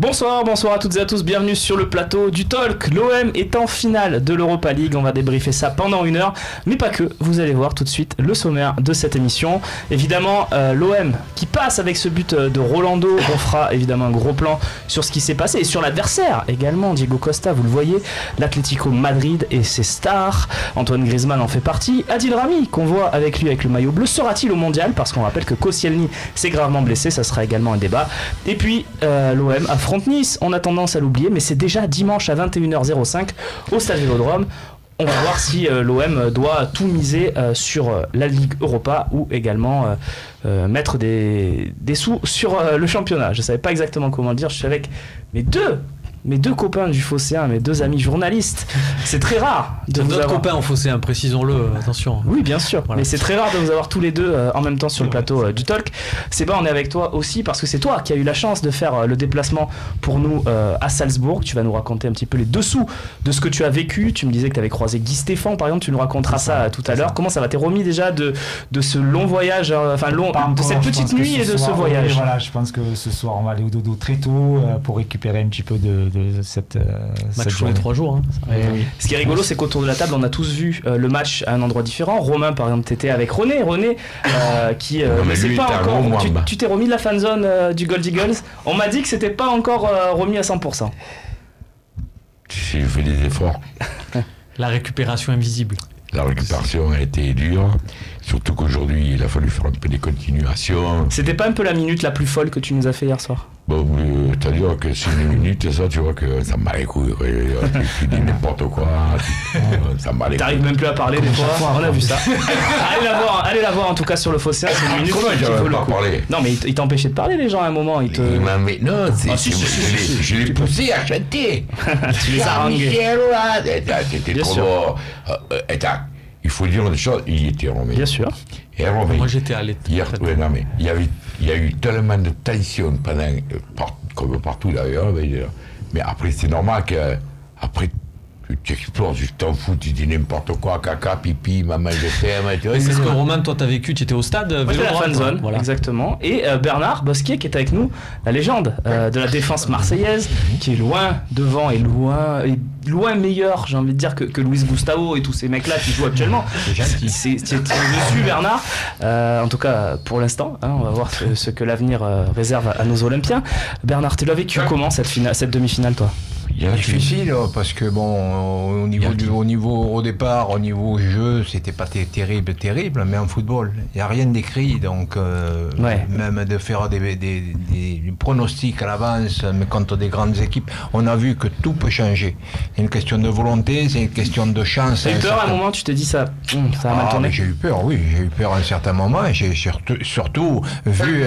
Bonsoir à toutes et à tous, bienvenue sur le plateau du Talk. L'OM est en finale de l'Europa League, on va débriefer ça pendant 1 heure, mais pas que, vous allez voir tout de suite le sommaire de cette émission. Évidemment, l'OM qui passe avec ce but de Rolando, on fera évidemment un gros plan sur ce qui s'est passé et sur l'adversaire également, Diego Costa, vous le voyez, l'Atlético Madrid et ses stars, Antoine Griezmann en fait partie, Adil Rami qu'on voit avec lui avec le maillot bleu, sera-t-il au mondial, parce qu'on rappelle que Koscielny s'est gravement blessé, ça sera également un débat. Et puis l'OM affronte Nice, on a tendance à l'oublier, mais c'est déjà dimanche à 21h05 au Stade Vélodrome. On va voir si l'OM doit tout miser sur la Ligue Europa ou également mettre des sous sur le championnat. Je ne savais pas exactement comment le dire, je suis avec mes deux copains du Phocéen, mes deux amis journalistes. C'est très rare de vous avoir... copains en Phocéen, précisons-le, attention. Oui, bien sûr, voilà. Mais c'est très rare de vous avoir tous les deux en même temps sur le plateau du Talk. Seba, on est avec toi aussi parce que c'est toi qui as eu la chance de faire le déplacement pour nous à Salzbourg. Tu vas nous raconter un petit peu les dessous de ce que tu as vécu. Tu me disais que tu avais croisé Guy Stéphane, par exemple, tu nous raconteras ça tout à l'heure. Comment ça va? T'es remis déjà de ce long voyage, de cette petite nuit et de ce voyage? Oui, voilà, je pense que ce soir, on va aller au dodo très tôt pour récupérer un petit peu de cette match tous les 3 jours. Hein. Oui. Ce qui est rigolo, c'est qu'autour de la table, on a tous vu le match à un endroit différent. Romain, par exemple, t'étais avec René, qui ne sait pas encore. Tu t'es remis de la fanzone du Gold Eagles. On m'a dit que c'était pas encore remis à 100%. J'ai fait des efforts. La récupération invisible. La récupération a été dure, surtout qu'aujourd'hui, il a fallu faire un peu des continuations. C'était pas un peu la minute la plus folle que tu nous as fait hier soir? Bon, c'est-à-dire que c'est une minute, ça, tu vois que ça m'a les couilles. Tu dis n'importe quoi, ça m'a les couilles. T'arrives même plus à parler des fois, on a vu ça. Allez la voir en tout cas sur le Fossé, c'est une minute. Comment j'avais pas parlé? Non, mais il t'empêchait de parler, les gens, à un moment. Non, je l'ai poussé à chanter. Tu les as harangués. C'était trop drôle. Il faut dire une chose, il était remis. Bien sûr. Et remis. Moi j'étais à l'état. Mais il y a eu tellement de tension pendant, comme partout d'ailleurs, mais après c'est normal que après tu exploses, tu t'en fous, tu dis n'importe quoi, caca, pipi, maman je t'aime. C'est ce que Romain, toi t'as vécu, tu étais au stade Vélodrome, la fanzone, voilà. Exactement. Et Bernard Bosquier qui est avec nous, la légende de la défense marseillaise, qui est loin devant et loin meilleur, j'ai envie de dire, que Luis Gustavo et tous ces mecs-là qui jouent actuellement. C'est dessus, Bernard. En tout cas, pour l'instant, hein, on va voir ce que l'avenir réserve à nos Olympiens. Bernard, tu l'as vécu comment cette demi-finale, toi? Difficile parce que bon, au départ, au niveau jeu, c'était pas terrible, mais en football, il n'y a rien d'écrit, donc même de faire des pronostics à l'avance, mais contre des grandes équipes, on a vu que tout peut changer. C'est une question de volonté, c'est une question de chance. T'as eu peur à un moment, tu te dis ça va mal tourner? J'ai eu peur, oui, j'ai eu peur à un certain moment, et j'ai surtout vu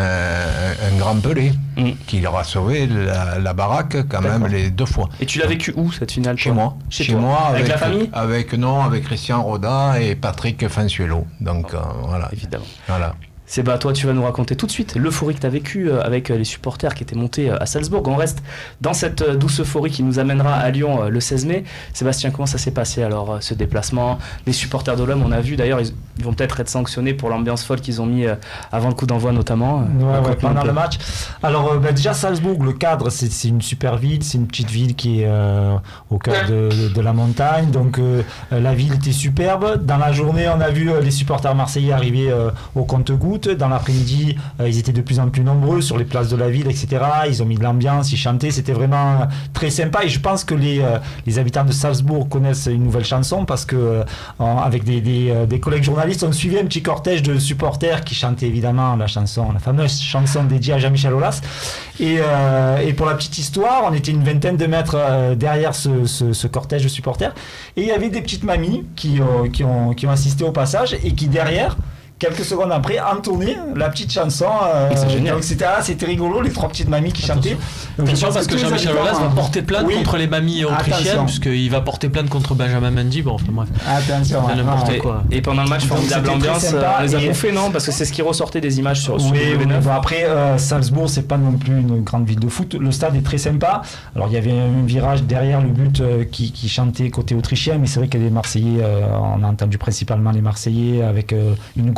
un grand Pelé qui leur a sauvé la baraque quand même les 2 fois. Et tu l'as vécu où cette finale? Chez moi. Chez moi, avec la famille? Avec Christian Roda et Patrick Fansuelo. Donc voilà. Évidemment. Voilà. Seba, toi tu vas nous raconter tout de suite l'euphorie que tu as vécue avec les supporters qui étaient montés à Salzbourg. On reste dans cette douce euphorie qui nous amènera à Lyon le 16 mai. Sébastien, comment ça s'est passé alors ce déplacement? Les supporters de l'OM, on a vu d'ailleurs, ils vont peut-être être sanctionnés pour l'ambiance folle qu'ils ont mis avant le coup d'envoi notamment. Pendant le match. Alors déjà Salzbourg, le cadre, c'est une super ville, c'est une petite ville qui est au cœur de la montagne, donc la ville était superbe. Dans la journée, on a vu les supporters marseillais arriver au compte-gouttes. Dans l'après-midi, ils étaient de plus en plus nombreux sur les places de la ville, etc. Ils ont mis de l'ambiance, ils chantaient, c'était vraiment très sympa. Et je pense que les habitants de Salzbourg connaissent une nouvelle chanson parce que avec des collègues journalistes, on suivait un petit cortège de supporters qui chantaient évidemment la fameuse chanson dédiée à Jean-Michel Aulas. Et pour la petite histoire, on était une vingtaine de mètres derrière ce cortège de supporters. Et il y avait des petites mamies qui ont assisté au passage et qui derrière, quelques secondes après, entonner la petite chanson. C'est génial. Donc c'était rigolo, les 3 petites mamies qui chantaient. Attention parce que Jean-Michel Aulas va porter plainte contre les mamies autrichiennes, puisqu'il va porter plainte contre Benjamin Mendy. Bon, enfin bref. Attention. N'importe quoi. Et pendant le match, formidable ambiance. On les a bouffés, non? Parce que c'est ce qui ressortait des images sur W9. Bon, après, Salzbourg, c'est pas non plus une grande ville de foot. Le stade est très sympa. Alors, il y avait un virage derrière le but qui chantait côté autrichien, mais c'est vrai que les Marseillais, on a entendu principalement les Marseillais avec une grosse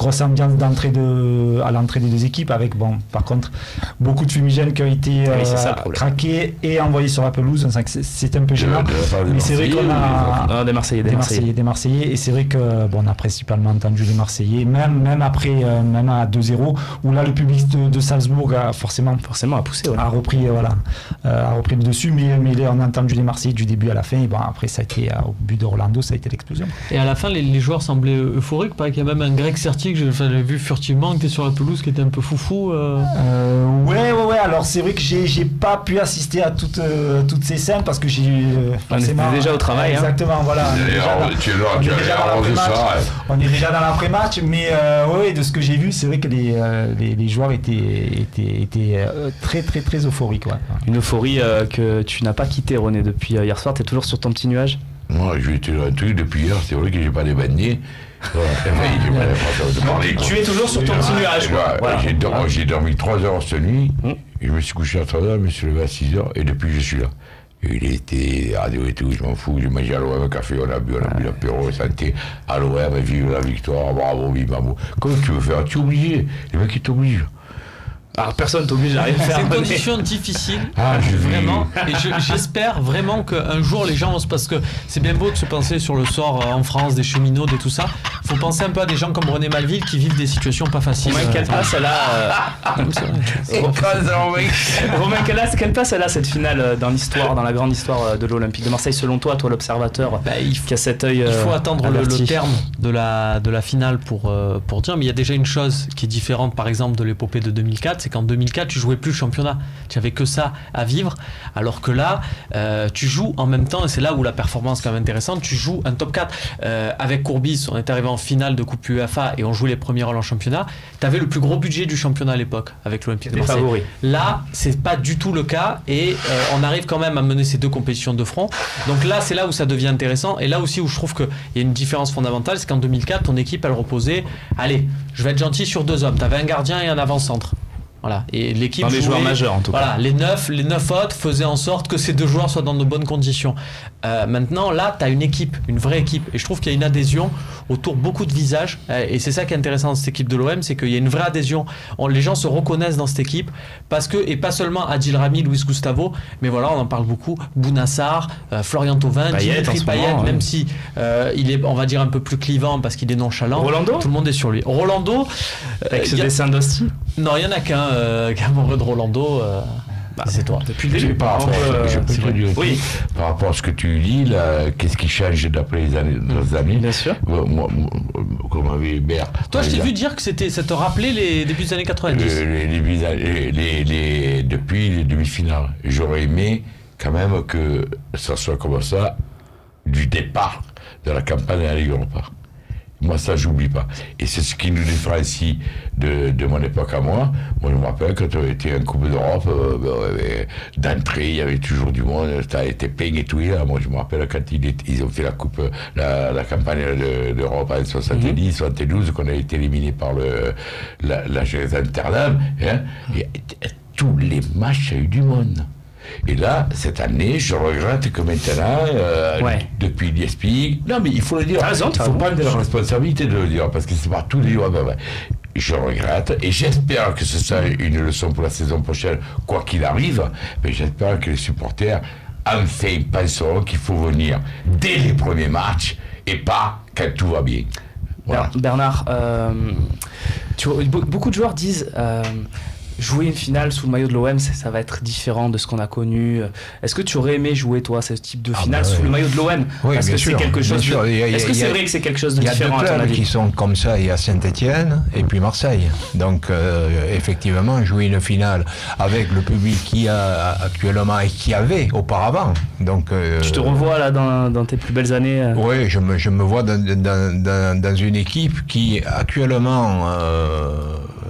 grosse ambiance à l'entrée des deux équipes avec, bon, par contre, beaucoup de fumigènes qui ont été craqués et envoyés sur la pelouse. On sent que c'est un peu gênant. Mais c'est vrai qu'on a... Des Marseillais. Et c'est vrai que, bon, on a principalement entendu les Marseillais, même après, même à 2-0, où là, le public de Salzbourg a forcément a poussé, a repris le dessus, mais on a entendu les Marseillais du début à la fin, et bon, après, ça a été, au but de Rolando, ça a été l'explosion. Et à la fin, les joueurs semblaient euphoriques. Pareil qu'il y a même un Greg Sertier que j'avais vu furtivement, qui était sur la pelouse, qui était un peu foufou. Ouais. Alors c'est vrai que j'ai pas pu assister à toutes ces scènes parce que on était déjà au travail. Exactement, voilà. On est déjà dans l'après-match, mais de ce que j'ai vu, c'est vrai que les joueurs étaient très très très euphoriques. Ouais. Une euphorie que tu n'as pas quittée, René, depuis hier soir. Tu es toujours sur ton petit nuage? Moi, je vais te dire un truc, depuis hier, c'est vrai que j'ai pas débanné. Tu es toujours sur ton petit nuage. Voilà. J'ai dormi 3 heures cette nuit, je me suis couché à 3 heures, je me suis levé à 6 heures, et depuis je suis là. Et il était radio et tout, je m'en fous, j'ai mangé à l'OM un café, on a bu l'apéro, santé, à l'OM, vive la victoire, bravo, vive bravo. Comment tu veux faire? Tu es obligé, les mecs ils t'obligent. Alors personne t'oblige à rien faire. C'est une condition difficile, vraiment. Et j'espère vraiment qu'un jour les gens, parce que c'est bien beau de se penser sur le sort en France des cheminots, de tout ça. Il faut penser un peu à des gens comme René Malville qui vivent des situations pas faciles. Romain, quelle place elle a Romain, quelle place elle a cette finale dans l'histoire, dans la grande histoire de l'Olympique de Marseille, selon toi l'observateur qui a cet œil. Il faut attendre le terme de la finale pour dire, mais il y a déjà une chose qui est différente, par exemple, de l'épopée de 2004, c'est qu'en 2004 tu jouais plus le championnat, tu avais que ça à vivre, alors que là tu joues en même temps, et c'est là où la performance est quand même intéressante, tu joues un top 4 avec Courbis, on est arrivé en finale de Coupe UEFA et on jouait les premiers rôles en championnat, tu avais le plus gros budget du championnat à l'époque avec l'Olympique de Marseille. Favoris. Là c'est pas du tout le cas, et on arrive quand même à mener ces deux compétitions de front, donc là c'est là où ça devient intéressant, et là aussi où je trouve qu'il y a une différence fondamentale, c'est qu'en 2004 ton équipe elle reposait, allez je vais être gentil, sur 2 hommes, tu avais un gardien et un avant-centre. Voilà. Et l'équipe jouait, joueurs majeurs en tout cas. Les 9 autres faisaient en sorte que ces 2 joueurs soient dans de bonnes conditions. Maintenant, là, tu as une équipe, une vraie équipe. Et je trouve qu'il y a une adhésion autour beaucoup de visages. Et c'est ça qui est intéressant dans cette équipe de l'OM, c'est qu'il y a une vraie adhésion. Les gens se reconnaissent dans cette équipe parce que, et pas seulement Adil Rami, Luis Gustavo, mais voilà, on en parle beaucoup. Bounassar, Florian Thauvin, Dimitri Payet, même si il est, on va dire, un peu plus clivant parce qu'il est nonchalant. Rolando, tout le monde est sur lui. Rolando, avec ce dessin d'Osti. Non, il y en a qu'un amoureux de Rolando. C'est toi. Depuis le début. Par rapport à ce que tu dis, là, qu'est-ce qui change d'après les années? Bien sûr. Moi, comme avait Bert. Toi, je t'ai vu dire que ça te rappelait les débuts des années 90. Depuis les demi-finales. J'aurais aimé quand même que ça soit comme ça du départ de la campagne de la Ligue Europa. Moi, ça, j'oublie pas. Et c'est ce qui nous différencie de mon époque à moi. Moi, je me rappelle quand on était en Coupe d'Europe, d'entrée, il y avait toujours du monde, ça a été peint et tout. Là. Moi, je me rappelle quand ils ont fait la campagne d'Europe en 70, 72, qu'on a été éliminé par la Genève Amsterdam. Hein, et tous les matchs, il y a eu du monde. Et là, cette année, je regrette que maintenant, depuis l'ESPI, non mais il faut le dire, il ne faut pas de la responsabilité de le dire, parce que c'est pas tous les jours. Je regrette, et j'espère que ce sera une leçon pour la saison prochaine, quoi qu'il arrive, mais j'espère que les supporters, enfin, penseront qu'il faut venir dès les premiers matchs, et pas quand tout va bien. Voilà. Bernard, beaucoup de joueurs disent... jouer une finale sous le maillot de l'OM, ça va être différent de ce qu'on a connu. Est-ce que tu aurais aimé jouer, toi, ce type de finale sous le maillot de l'OM? Oui, parce que c'est quelque chose. Est-ce que c'est vrai que c'est quelque chose de différent? Il y a 2 clubs qui sont comme ça. Il y a Saint-Etienne et puis Marseille. Donc, effectivement, jouer une finale avec le public qui a actuellement et qui avait auparavant. Donc, tu te revois là dans tes plus belles années? Oui, je me vois dans une équipe qui actuellement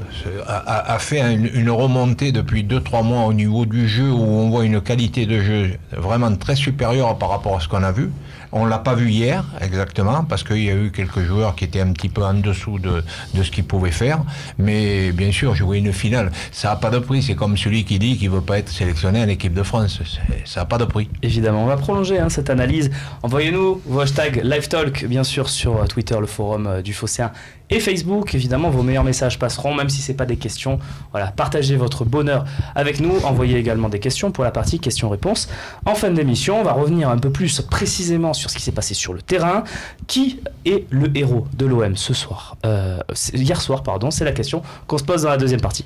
a fait une remontée depuis 2-3 mois au niveau du jeu, où on voit une qualité de jeu vraiment très supérieure par rapport à ce qu'on a vu. On l'a pas vu hier, exactement, parce qu'il y a eu quelques joueurs qui étaient un petit peu en dessous de ce qu'ils pouvaient faire. Mais bien sûr, jouer une finale, ça n'a pas de prix. C'est comme celui qui dit qu'il ne veut pas être sélectionné à l'équipe de France. Ça n'a pas de prix. Évidemment, on va prolonger cette analyse. Envoyez-nous vos hashtags LiveTalk, bien sûr, sur Twitter, le forum du Phocéen, et Facebook. Évidemment, vos meilleurs messages passeront, même si ce n'est pas des questions. Voilà, partagez votre bonheur avec nous. Envoyez également des questions pour la partie questions-réponses. En fin d'émission, on va revenir un peu plus précisément sur ce qui s'est passé sur le terrain. Qui est le héros de l'OM ce soir hier soir, pardon, c'est la question qu'on se pose dans la deuxième partie.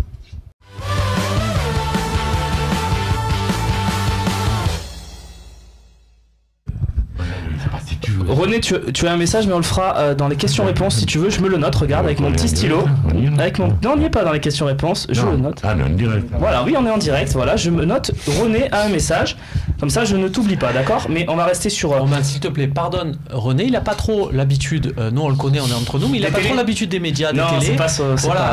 René, tu as un message, mais on le fera dans les questions-réponses si tu veux. Je me le note, regarde, avec mon petit stylo. Non, on n'y est pas dans les questions-réponses, je le note. Ah non, en direct. Voilà, oui, on est en direct, voilà, je me note. René a un message, comme ça je ne t'oublie pas, d'accord? Mais on va rester sur. Romain, s'il te plaît, pardonne. René, il n'a pas trop l'habitude, nous on le connaît, on est entre nous, mais il n'a pas trop l'habitude des médias, des télés. C'est pas ça.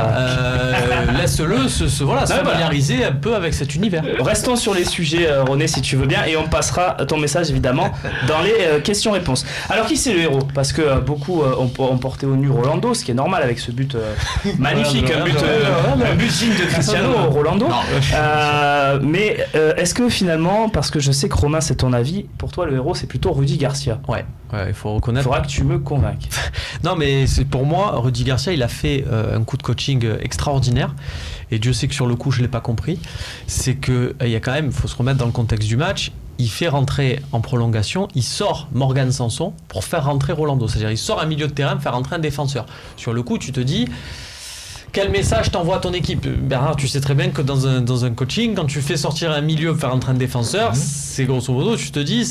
Laisse-le se familiariser un peu avec cet univers. Restons sur les sujets, René, si tu veux bien, et on passera ton message évidemment dans les questions-réponses. Alors qui c'est le héros? Parce que beaucoup ont porté au nu Rolando, ce qui est normal avec ce but magnifique, un but digne de Cristiano Rolando. Mais est-ce que finalement, parce que je sais que Romain c'est ton avis, pour toi le héros c'est plutôt Rudy Garcia? Ouais, il faut reconnaître. Il faudra que tu me convainques. Non mais c'est pour moi, Rudy Garcia il a fait un coup de coaching extraordinaire. Et Dieu sait que sur le coup je l'ai pas compris. C'est que il y a quand même, il faut se remettre dans le contexte du match. Il fait rentrer en prolongation, il sort Morgan Sanson pour faire rentrer Rolando. C'est-à-dire il sort un milieu de terrain pour faire rentrer un défenseur. Sur le coup, tu te dis, quel message t'envoie à ton équipe? Bernard, tu sais très bien que dans un coaching, quand tu fais sortir un milieu pour faire rentrer un défenseur, c'est grosso modo, tu te dis...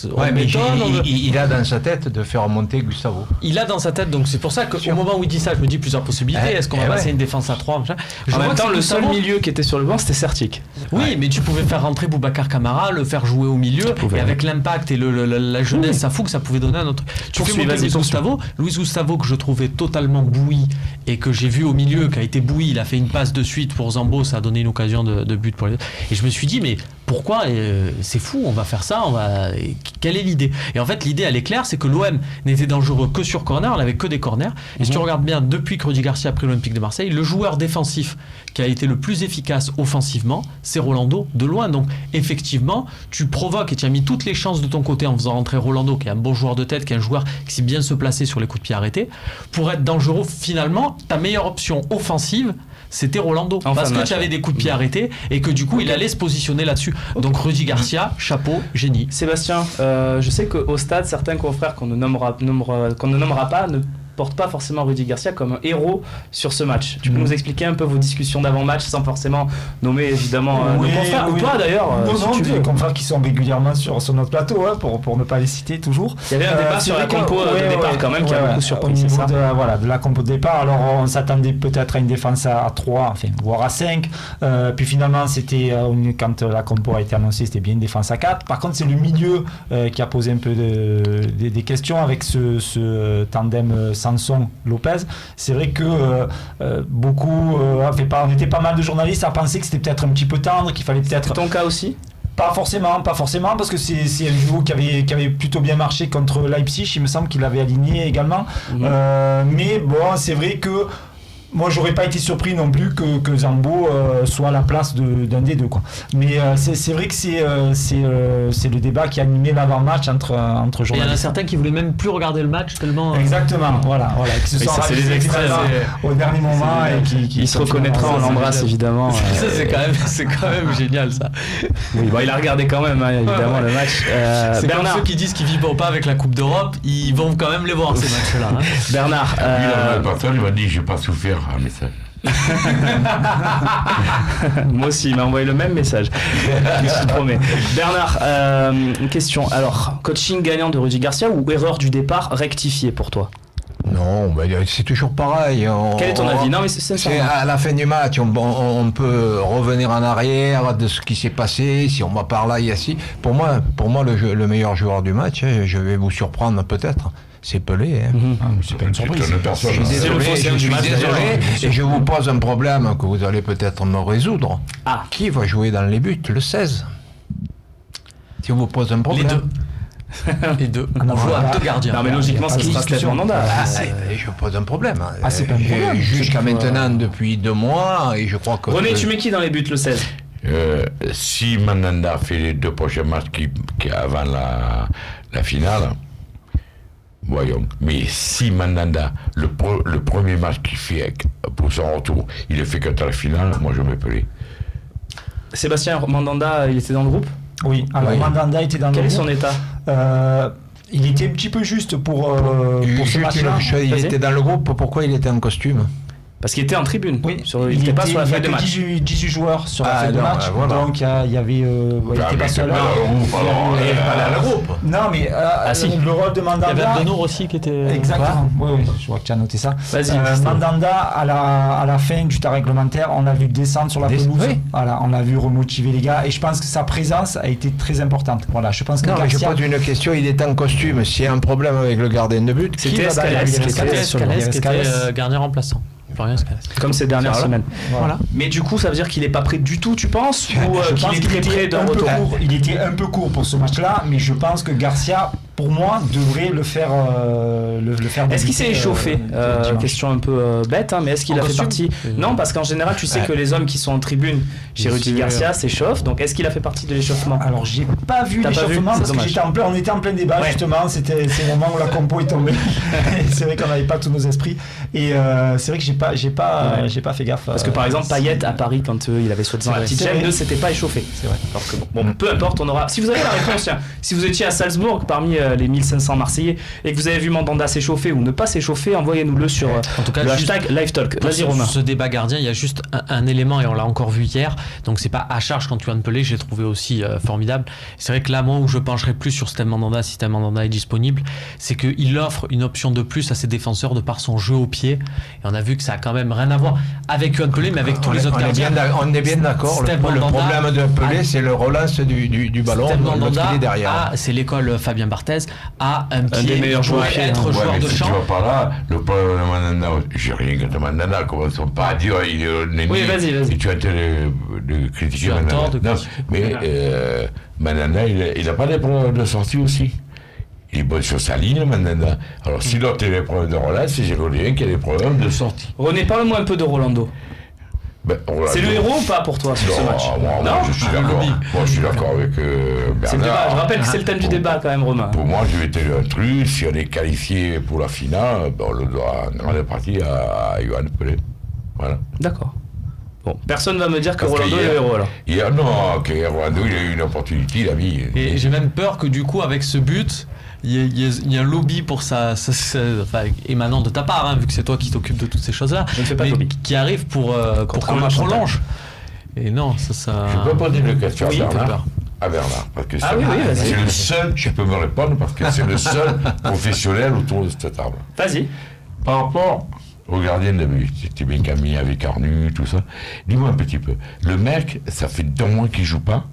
il a dans sa tête de faire remonter Gustavo. Il a dans sa tête, donc c'est pour ça qu'au moment où il dit ça, je me dis plusieurs possibilités. Est-ce qu'on va passer une défense à 3 En même temps, le seul milieu qui était sur le banc, c'était Sertic. Oui, mais tu pouvais faire rentrer Boubacar Kamara, le faire jouer au milieu, et avec l'impact et la jeunesse, ça fout que ça pouvait donner un autre. Tu fais monter Luis Gustavo, que je trouvais totalement bouilli, et que j'ai vu au milieu, qui a été bouilli, il a fait une passe de suite pour Zambo, ça a donné une occasion de but pour les deux. Et je me suis dit, mais pourquoi c'est fou, on va faire ça, quelle est l'idée? Et en fait l'idée elle est claire, c'est que l'OM n'était dangereux que sur corner, on n'avait que des corners. Et si tu regardes bien, depuis que Rudy Garcia a pris l'Olympique de Marseille, le joueur défensif qui a été le plus efficace offensivement, c'est Rolando de loin. Donc effectivement tu provoques et tu as mis toutes les chances de ton côté en faisant rentrer Rolando, qui est un bon joueur de tête, qui est un joueur qui sait bien se placer sur les coups de pied arrêtés, pour être dangereux. Finalement ta meilleure option offensive c'était Rolando, parce que tu avais des coups de pied arrêtés et que du coup il allait se positionner là-dessus. Donc Rudy Garcia, chapeau, génie. Sébastien, je sais qu'au stade, certains confrères qu'on ne nommera pas ne portent pas forcément Rudy Garcia comme un héros sur ce match. Tu peux nous expliquer un peu vos discussions d'avant-match sans forcément nommer évidemment nos confrères ou pas d'ailleurs des confrères qui sont régulièrement sur notre plateau, pour ne pas les citer toujours. Il y avait un débat sur la compo de départ quand même qui a beaucoup surpris. Au niveau de la compo de départ, alors on s'attendait peut-être à une défense à 3, voire à 5. Puis finalement, c'était quand la compo a été annoncée, c'était bien une défense à 4. Par contre, c'est le milieu qui a posé un peu des questions avec ce tandem Sanson-Lopez. C'est vrai que on était pas mal de journalistes à penser que c'était peut-être un petit peu tendre, qu'il fallait peut-être... C'est ton cas aussi? Pas forcément, parce que c'est un duo qui avait plutôt bien marché contre Leipzig, il me semble qu'il avait aligné également. Mais bon, c'est vrai que moi, j'aurais pas été surpris non plus que Zambo soit à la place d'un des deux, quoi. Mais c'est vrai que c'est le débat qui a animé l'avant-match entre journalistes. Il y en a certains qui voulaient même plus regarder le match tellement. Exactement, voilà, qui se sont c'est les extraits au dernier moment et qui se reconnaîtra, on l'embrasse évidemment. Ça c'est quand même génial ça. Oui, il a regardé quand même évidemment le match. C'est Bernard, comme ceux qui disent qu'ils vivent pas avec la Coupe d'Europe, ils vont quand même les voir ces matchs-là. Bernard. Il m'a dit j'ai pas souffert. Un message. Moi aussi, il m'a envoyé le même message. Je te promets. Bernard, une question. Alors, coaching gagnant de Rudy Garcia ou erreur du départ rectifiée pour toi? Non, c'est toujours pareil. Quel est ton avis? Non, mais c'est ça. À la fin du match, on peut revenir en arrière de ce qui s'est passé. Si on va par là, il y a si. Pour moi, le meilleur joueur du match, je vais vous surprendre peut-être, c'est Pelé. Hein. C'est pas une surprise. Je suis désolé, et je vous pose un problème que vous allez peut-être me résoudre. Qui va jouer dans les buts, le 16? Si on vous pose un problème. Les deux. On joue à 2 gardiens. Non, mais logiquement, ça sera Steve Mandanda. Je pose un problème. C'est pas un problème. Jusqu'à maintenant, depuis 2 mois, et je crois que. René, tu mets qui dans les buts, le 16? Si Mandanda fait les 2 prochains matchs avant la finale, voyons. Mais si Mandanda, le premier match qu'il fait pour son retour, il le fait qu'à la finale, moi je mets Pelé. Sébastien Mandanda, il était dans le groupe? Oui, alors Mandanda était dans le groupe. Quel est son état? Il était un petit peu juste pour ce match-là. Il était dans le groupe, pourquoi il était en costume? Parce qu'il était en tribune. Oui, il n'était pas sur la feuille de match. 18 joueurs sur la feuille de match. Voilà. Donc il y avait. Il n'était pas seul. Il n'est pas dans le groupe. Non, mais le rôle de Mandanda. Il y avait Abdenour aussi qui était. Exactement. Oui, je vois que tu as noté ça. Mandanda, à la fin du temps réglementaire, on l'a vu descendre sur la pelouse. Oui. Voilà, on l'a vu remotiver les gars. Et je pense que sa présence a été très importante. Voilà, je pense que. Non, je pose une question. Il est en costume. S'il y a un problème avec le gardien de but, c'était Escalès qui était gardien remplaçant. Comme ces dernières semaines. Voilà. Mais du coup, ça veut dire qu'il n'est pas prêt du tout, tu penses? Ou qu'il est très près d'un retour? Il était un peu court pour ce match-là, mais je pense que Garcia, pour moi, devrait le faire. Est-ce qu'il s'est échauffé? Question un peu bête, hein, mais est-ce qu'il a fait partie? Non, parce qu'en général, tu sais que les hommes qui sont en tribune chez Rudy Garcia s'échauffent. Donc, est-ce qu'il a fait partie de l'échauffement? Alors, j'ai pas vu l'échauffement parce que on était en plein débat justement. C'était le moment où la compo est tombée. C'est vrai qu'on n'avait pas tous nos esprits. Et c'est vrai que j'ai pas fait gaffe. Parce que par exemple, Payet à Paris, quand il avait soi-disant la petite gêne, ne s'était pas échauffé. C'est vrai. Alors que bon, peu importe, on aura. Si vous avez la réponse, tiens, si vous étiez à Salzbourg parmi les 1500 Marseillais et que vous avez vu Mandanda s'échauffer ou ne pas s'échauffer, envoyez-nous-le sur en tout cas, le hashtag LiveTalk. Vas-y Romain. Ce débat gardien, il y a juste un élément et on l'a encore vu hier. Donc c'est pas à charge quand tu viens de Pelé, j'ai trouvé aussi formidable. C'est vrai que là, moi où je pencherais plus sur Steve Mandanda, si Steve Mandanda est disponible, c'est qu'il offre une option de plus à ses défenseurs de par son jeu au pied. Et on a vu que ça a quand même rien à voir avec Yohan Pelé, mais avec tous les autres gardiens. On est bien d'accord. Le problème de Pelé, c'est le relance du ballon. Steve Mandanda, derrière. C'est l'école Fabien Barthez, a un pied des meilleurs joueurs, être joueur de champ. Tu vois par là, le problème de Mandanda, j'ai rien contre Mandanda, commençons pas à dire il est ennemi. Oui, vas-y. Et tu as de critiquer Mandanda. Non, mais Mandanda, il n'a pas des problèmes de sortie aussi. Il est bon sur sa ligne, Mandanda. Alors, si l'autre a des problèmes de relance, c'est Géraldien qui a des problèmes de sortie. René, parle-moi un peu de Rolando. C'est le héros ou pas pour toi sur ce match? Non, je suis d'accord. Moi, je suis d'accord avec Bernard. C'est le débat. Je rappelle que c'est le thème du débat quand même, Romain. Pour moi, je vais te dire un truc. Si on est qualifié pour la finale, on le doit en grande partie à Yohan Pelé. Voilà. D'accord. Bon, personne va me dire que Rolando est le héros alors. Non, que Rolando il a eu une opportunité, il a mis. Et j'ai même peur que du coup, avec ce but, il y a un lobby pour ça, émanant de ta part, hein, vu que c'est toi qui t'occupes de toutes ces choses-là, je ne fais pas de lobby. Qui arrive pour qu'on le prolonge. Et non, ça. Je peux poser une question à Bernard, parce que c'est le seul, je peux me répondre, parce que c'est le seul professionnel autour de cette table. Vas-y. Par rapport au gardien de but, c'était bien Camille avec Arnu, tout ça. Dis-moi un petit peu. Le mec, ça fait 2 mois qu'il joue pas.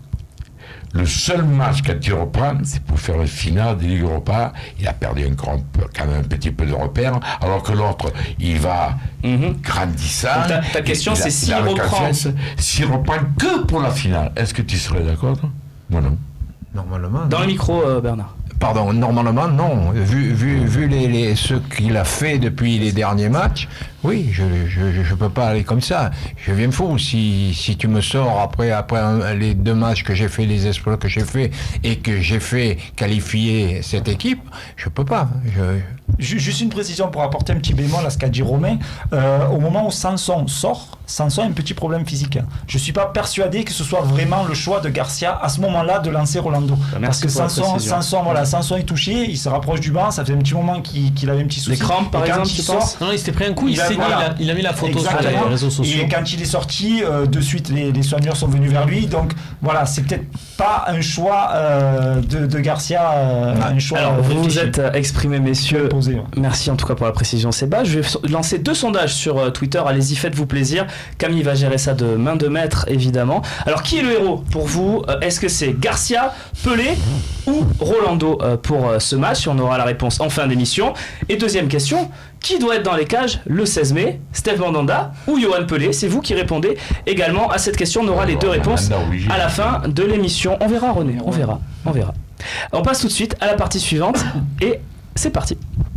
Le match quand il reprend, c'est pour faire le final des Ligues Europa. Il a perdu quand même un petit peu de repères, alors que l'autre, il va grandissant. Ta question, c'est s'il reprend. S'il reprend que pour la finale, est-ce que tu serais d'accord, toi? Moi, non. Normalement. Dans le micro, Bernard. Pardon, normalement, non. Vu ce qu'il a fait depuis les derniers matchs, oui, je peux pas aller comme ça. Je viens fou. Si tu me sors après les 2 matchs que j'ai fait, les exploits que j'ai fait et que j'ai fait qualifier cette équipe, je peux pas. Juste une précision pour apporter un petit bémol à ce qu'a dit Romain. Au moment où Sanson sort, Sanson a un petit problème physique. Je suis pas persuadé que ce soit vraiment le choix de Garcia à ce moment-là de lancer Rolando. Parce que Sanson est touché, il se rapproche du banc, ça fait un petit moment qu'il avait un petit souci. Les crampes par exemple, tu penses? Non, il s'était pris un coup, il a mis la photo sur les réseaux sociaux. Et quand il est sorti, de suite les soigneurs sont venus vers lui. Donc voilà, c'est peut-être pas un choix de Garcia. Un choix. Alors vous vous êtes exprimé, messieurs, nausée. Merci en tout cas pour la précision, Séba. Je vais lancer 2 sondages sur Twitter. Allez-y, faites-vous plaisir. Camille va gérer ça de main de maître, évidemment. Alors, qui est le héros pour vous? Est-ce que c'est Garcia, Pelé ou Rolando pour ce match? On aura la réponse en fin d'émission. Et deuxième question, qui doit être dans les cages le 16 mai? Steve Mandanda ou Yoann Pelé? C'est vous qui répondez également à cette question. On aura les 2 réponses à la fin de l'émission. On verra, René, on verra. On passe tout de suite à la partie suivante et c'est parti.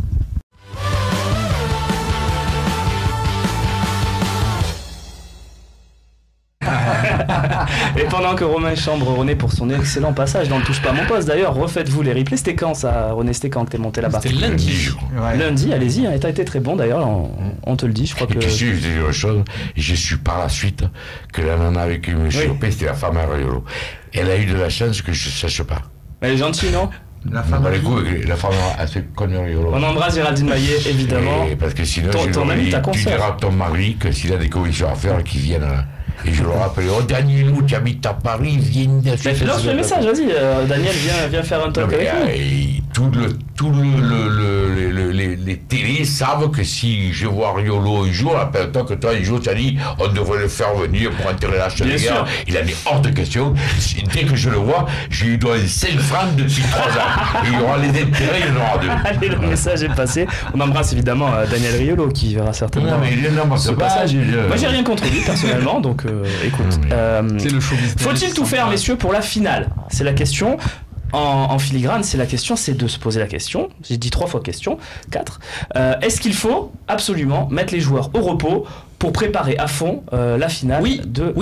Et pendant que Romain chambre René pour son excellent passage dans le Touche pas à mon poste, d'ailleurs, refaites-vous les replays. C'était quand ça, René? C'était quand que t'es monté là-bas? C'était lundi. Ouais. Lundi, allez-y, t'as été très bon d'ailleurs, on te le dit, je crois que... Et je dis une chose, et j'ai su par la suite que la nana avec qui me suis chopé, c'était la femme à Riolo. Elle a eu de la chance que je ne sache pas. Elle est gentille, non? La femme la femme a fait connu Riolo. On embrasse Géraldine Maillet, évidemment. Et parce que sinon, ton ami, ta tu consoeur. diras à ton mari que s'il a des commissions à faire, qu'il vienne là. Et je le rappelle, oh Danielou, tu habites à Paris, viens. Lance le message, vas-y, Daniel, viens faire un talk avec nous. Les télés savent que si je vois Riolo un jour, après tant que toi un jour tu as dit on devrait le faire venir pour enterrer la chaîne de guerre, il en est hors de question. Dès que je le vois, je lui donne 5 francs depuis 3 ans. Et il y aura les intérêts, il y en aura 2. Allez, le message est passé. On embrasse évidemment Daniel Riolo qui verra certainement ce passage. Moi j'ai rien contre lui personnellement, donc écoute. C'est le show business. Faut-il tout faire, messieurs, pour la finale? C'est la question. En filigrane, c'est de se poser la question. J'ai dit 3 fois question, 4. Est-ce qu'il faut absolument mettre les joueurs au repos pour préparer à fond la finale? Oui.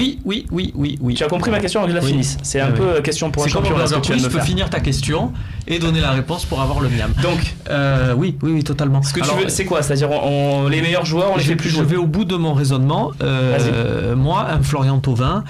Tu as compris ma question, je la finisse. C'est un peu question pour un champion. C'est comme tu peux finir ta question et donner la réponse pour avoir le miam. Donc, oui, totalement. Ce que tu veux, c'est quoi? C'est-à-dire, les meilleurs joueurs, on les fait plus jouer. Je vais au bout de mon raisonnement. Moi, un Florian Thauvin,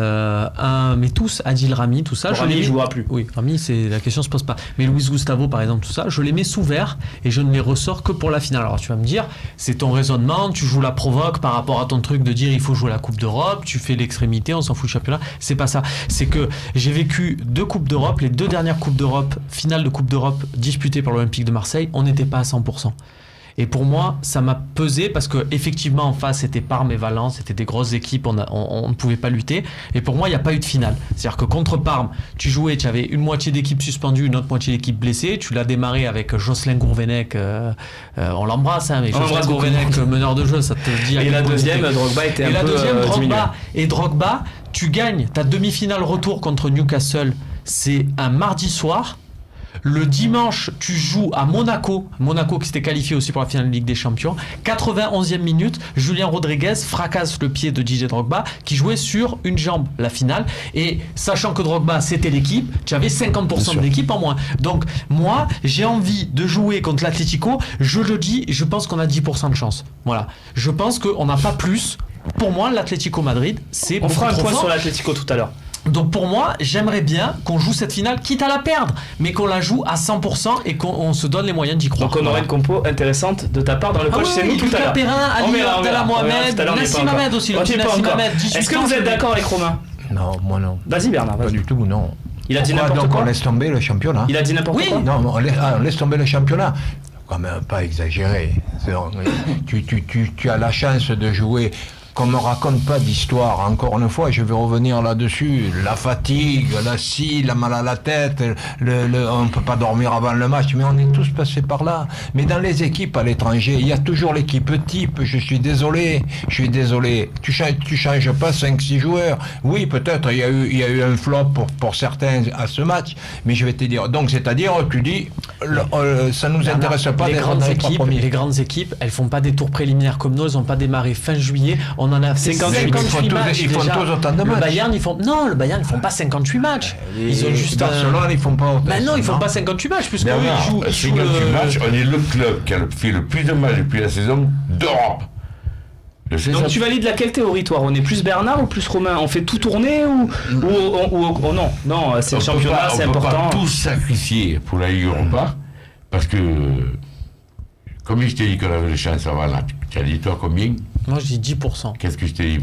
mais tous, Adil Rami, tout ça. Rami, il jouera plus. Oui, Rami, la question se pose pas. Mais Luis Gustavo, par exemple, tout ça, je les mets sous verre et je ne les ressors que pour la finale. Alors tu vas me dire, c'est ton raisonnement, tu joues la provoque par rapport à ton truc de dire il faut jouer la Coupe d'Europe, tu fais l'extrémité, on s'en fout du championnat. C'est pas ça. C'est que j'ai vécu 2 Coupes d'Europe, les 2 dernières Coupes d'Europe, finale de Coupe d'Europe disputées par l'Olympique de Marseille, on n'était pas à 100%. Et pour moi, ça m'a pesé parce que effectivement en face c'était Parme et Valence, c'était des grosses équipes, on ne pouvait pas lutter. Et pour moi, il n'y a pas eu de finale. C'est-à-dire que contre Parme, tu jouais, tu avais une moitié d'équipe suspendue, une autre moitié d'équipe blessée. Tu l'as démarré avec Jocelyn Gourvenec, on l'embrasse, hein, mais Jocelyn Gourvenec, meneur de jeu, ça te dit. Et la deuxième, Drogba était un peu diminué. Et Drogba, tu gagnes ta demi-finale retour contre Newcastle, c'est un mardi soir. Le dimanche, tu joues à Monaco qui s'était qualifié aussi pour la finale de Ligue des Champions. 91e minute, Julien Rodriguez fracasse le pied de Didier Drogba qui jouait sur une jambe la finale. Et sachant que Drogba c'était l'équipe, tu avais 50% de l'équipe en moins. Donc moi, j'ai envie de jouer contre l'Atlético. Je le dis, je pense qu'on a 10% de chance. Voilà. Je pense qu'on n'a pas plus. Pour moi, l'Atlético Madrid, c'est... On fera un point sur l'Atlético tout à l'heure. Donc pour moi, j'aimerais bien qu'on joue cette finale, quitte à la perdre, mais qu'on la joue à 100% et qu'on se donne les moyens d'y croire. Donc on aura une compo intéressante de ta part dans le coach, c'est nous tout à l'heure. Perrin, Ali Abdallah Mohamed, Nassim Hamed aussi. Est-ce que vous êtes d'accord avec Romain? Non, moi non. Vas-y Bernard, vas-y. Pas du tout, non. Il a dit n'importe quoi. Donc on laisse tomber le championnat. Il a dit n'importe quoi. Non, on laisse tomber le championnat. Quand même pas exagéré. Tu as la chance de jouer. Qu'on ne me raconte pas d'histoire, encore une fois, je vais revenir là-dessus, la fatigue, la scie, la mal à la tête, on ne peut pas dormir avant le match, mais on est tous passés par là. Mais dans les équipes à l'étranger, il y a toujours l'équipe type, je suis désolé, tu changes pas 5-6 joueurs. Oui, peut-être, il y a eu un flop pour certains à ce match, mais je vais te dire, donc c'est-à-dire, tu dis, ça nous intéresse pas les grandes équipes, elles font pas des tours préliminaires comme nous, elles n'ont pas démarré fin juillet. On en a 58 matchs. Ils font tous autant de matchs. Le Bayern, ils font pas 58 matchs. Ils ont juste Barcelone, ils font pas autant. Mais non, ils font pas 58 matchs puisque ils jouent 58 matchs. On est le club qui a fait le plus de matchs depuis la saison d'Europe. Donc tu valides laquelle théorie, toi? On est plus Bernard ou plus Romain? On fait tout tourner ou non, c'est le championnat, c'est important. On ne peut pas tout sacrifier pour la Ligue Europa parce que comme je t'ai dit qu'on avait les chances avant là, tu as dit toi combien? Moi je dis 10%. Qu'est-ce que je t'ai dit moi?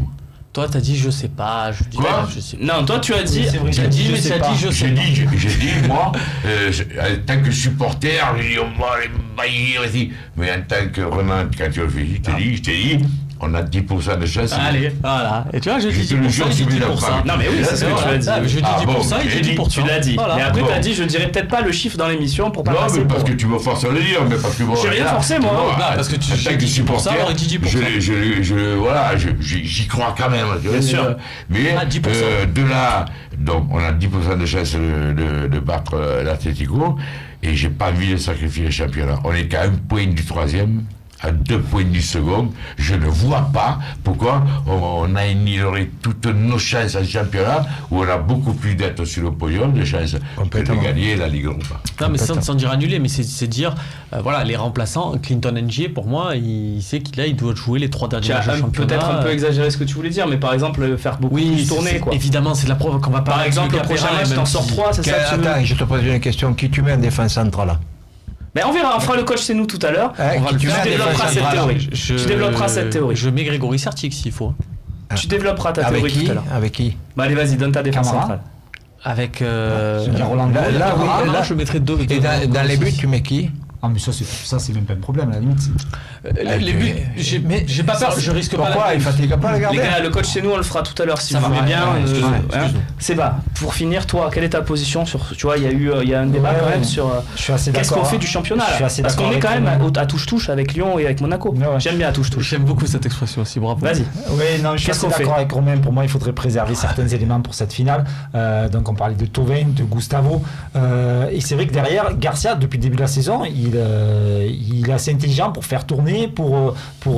Toi, t'as dit je sais pas. Je dis, Quoi je sais pas. Non, toi tu as dit. J'ai dit je sais pas. J'ai dit, moi, en tant que supporter, j'ai dit, on va les baillir ici. Mais en tant que Renan, quand tu le fais, je t'ai dit, on a 10% de chance. Allez, voilà. Et tu vois, je dis 10%, il dit 10%. Non, mais oui, c'est ce que tu as dit. Je dis 10%, il dit 10%. Tu l'as dit. Voilà. Et après, tu as dit, je dirais peut-être pas le chiffre dans l'émission pour pas passer. Non, mais parce que tu me forces à le dire, mais parce que bon. J'ai rien forcé, moi. Non, parce que tu en tant que supporter, on aurait dit 10%. Voilà, j'y crois quand même. Bien sûr. Mais 10%. de là, donc on a 10% de chance de battre l'Atlético, et j'ai pas envie de sacrifier le championnat. On est qu'à 1 point du 3e. À 2 points du second, je ne vois pas pourquoi on a annihilé toutes nos chances en championnat, où on a beaucoup plus d'être sur le podium, de chances de gagner la Ligue Europa. Non, mais sans dire annuler, mais c'est dire, voilà, les remplaçants, Clinton Ng, pour moi, il sait qu'il doit jouer les 3 derniers matchs de championnat. Peut-être un peu exagéré ce que tu voulais dire, mais par exemple, faire beaucoup de tournées, quoi. Évidemment, c'est de la preuve qu'on va pas. Par exemple, le prochain match, t'en sors 3, c'est ça que tu veux. Attends, je te pose une question. Qui tu mets en défense centrale? Mais on verra, on fera le coach c'est nous tout à l'heure. Tu développeras cette théorie. Je mets Grégory Sertic s'il faut. Tu développeras ta théorie tout à l'heure. Avec qui? Bah allez, vas-y, donne ta défense centrale. Avec là, je mettrais 2. Et dans les buts, tu mets qui? Ah, mais ça c'est même pas un problème, à la limite. Les buts, j'ai pas peur, je risque pas. Pourquoi il fatigue pas le gardien? Les gars, le coach c'est nous, on le fera tout à l'heure si vous voulez bien. C'est pas. Pour finir, toi, quelle est ta position sur. Tu vois, il y a un débat quand même sur. Je suis assez d'accord. Qu'est-ce qu'on fait du championnat là? Parce qu'on est quand même à touche-touche avec Lyon et avec Monaco. J'aime bien à touche-touche. J'aime beaucoup cette expression aussi, bravo. Vas-y. Oui, non, je suis assez d'accord avec Romain. Pour moi, il faudrait préserver certains éléments pour cette finale. Donc, on parlait de Thauvin, de Gustavo. Et c'est vrai que derrière, Garcia, depuis le début de la saison, il est assez intelligent pour faire tourner, pour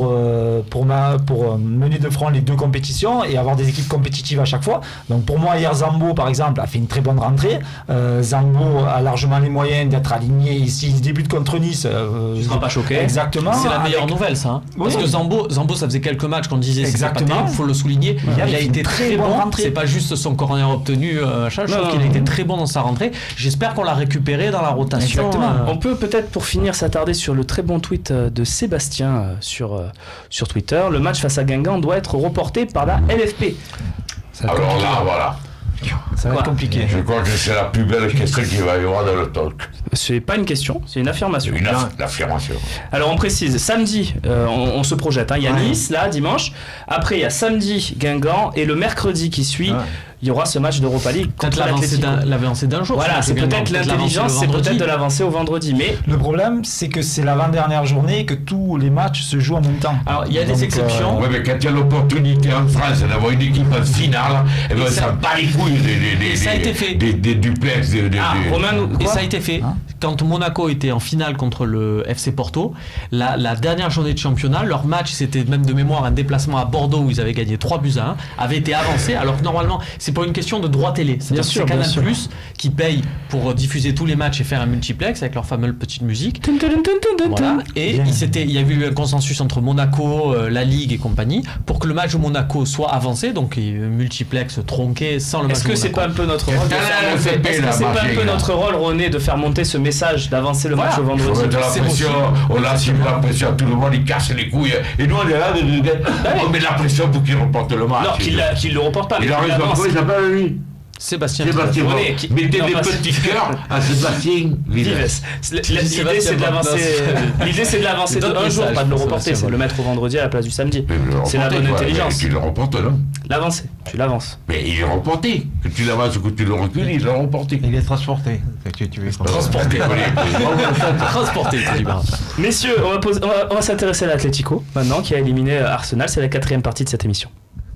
mener de front les deux compétitions et avoir des équipes compétitives à chaque fois. Donc pour moi, hier, Zambo, par exemple, a fait une très bonne rentrée. Zambo a largement les moyens d'être aligné ici. Il débute contre Nice. Je ne serai pas choqué. Exactement. C'est la meilleure nouvelle, ça. Parce que Zambo, ça faisait quelques matchs qu'on disait c'est pas terrible, il faut le souligner. Il a été très bon. C'est pas juste son corner obtenu. Je trouve qu'il a été très bon dans sa rentrée. J'espère qu'on l'a récupéré dans la rotation. Exactement. On peut peut-être, pour finir, s'attarder sur le très bon tweet de Sébastien sur Twitter. Le match face à Guingamp doit être reporté par la LFP. Alors là, voilà. Ça va être compliqué. Je crois que c'est la plus belle question qu'il va y avoir dans le talk. C'est pas une question, c'est une affirmation. Une affirmation. Alors on précise, samedi, on se projette. Il y a Nice, là, dimanche. Après, il y a samedi, Guingamp. Et le mercredi qui suit, il y aura ce match d'Europa League contre l'Atlético. L'avancée d'un jour. Voilà, c'est peut-être l'intelligence, c'est peut-être de l'avancer au vendredi. Mais le problème, c'est que c'est l'avant-dernière journée et que tous les matchs se jouent en même temps. Alors, il y a des exceptions. Oui, mais quand il y a l'opportunité en France d'avoir une équipe en finale, ça bat les couilles ça a été fait. Des duplex. Et ça a été fait. Quand Monaco était en finale contre le FC Porto, la dernière journée de championnat, leur match, c'était même de mémoire un déplacement à Bordeaux où ils avaient gagné 3-1, avait été avancé, alors que normalement, c'est pour une question de droit télé. C'est Canal Plus qui paye pour diffuser tous les matchs et faire un multiplex avec leur fameuse petite musique. Voilà. Et il y a eu un consensus entre Monaco, la Ligue et compagnie pour que le match de Monaco soit avancé, donc multiplex tronqué sans le match de Monaco. Est-ce que c'est pas un peu notre rôle notre rôle, René, de faire monter ce message, d'avancer le match au vendredi? On met la pression, on lance la pression à tout le monde, il casse les couilles. Et nous, on est là, on met la pression pour qu'il reporte le match. Non, qu'il le reporte pas. Il a raison, comment il s'appelle lui? Sébastien. Mettez des petits cœurs à Sébastien Vives. L'idée c'est de l'avancer d'un jour, pas de le reporter, c'est de le mettre au vendredi à la place du samedi. C'est la bonne intelligence. Tu le reportes, non? L'avancer, tu l'avances. Mais il est reporté. Que tu l'avances ou que tu le recules, il est reporté. Il est transporté. Transporté. Transporté. Messieurs, on va s'intéresser à l'Atlético maintenant, qui a éliminé Arsenal. C'est la 4e partie de cette émission.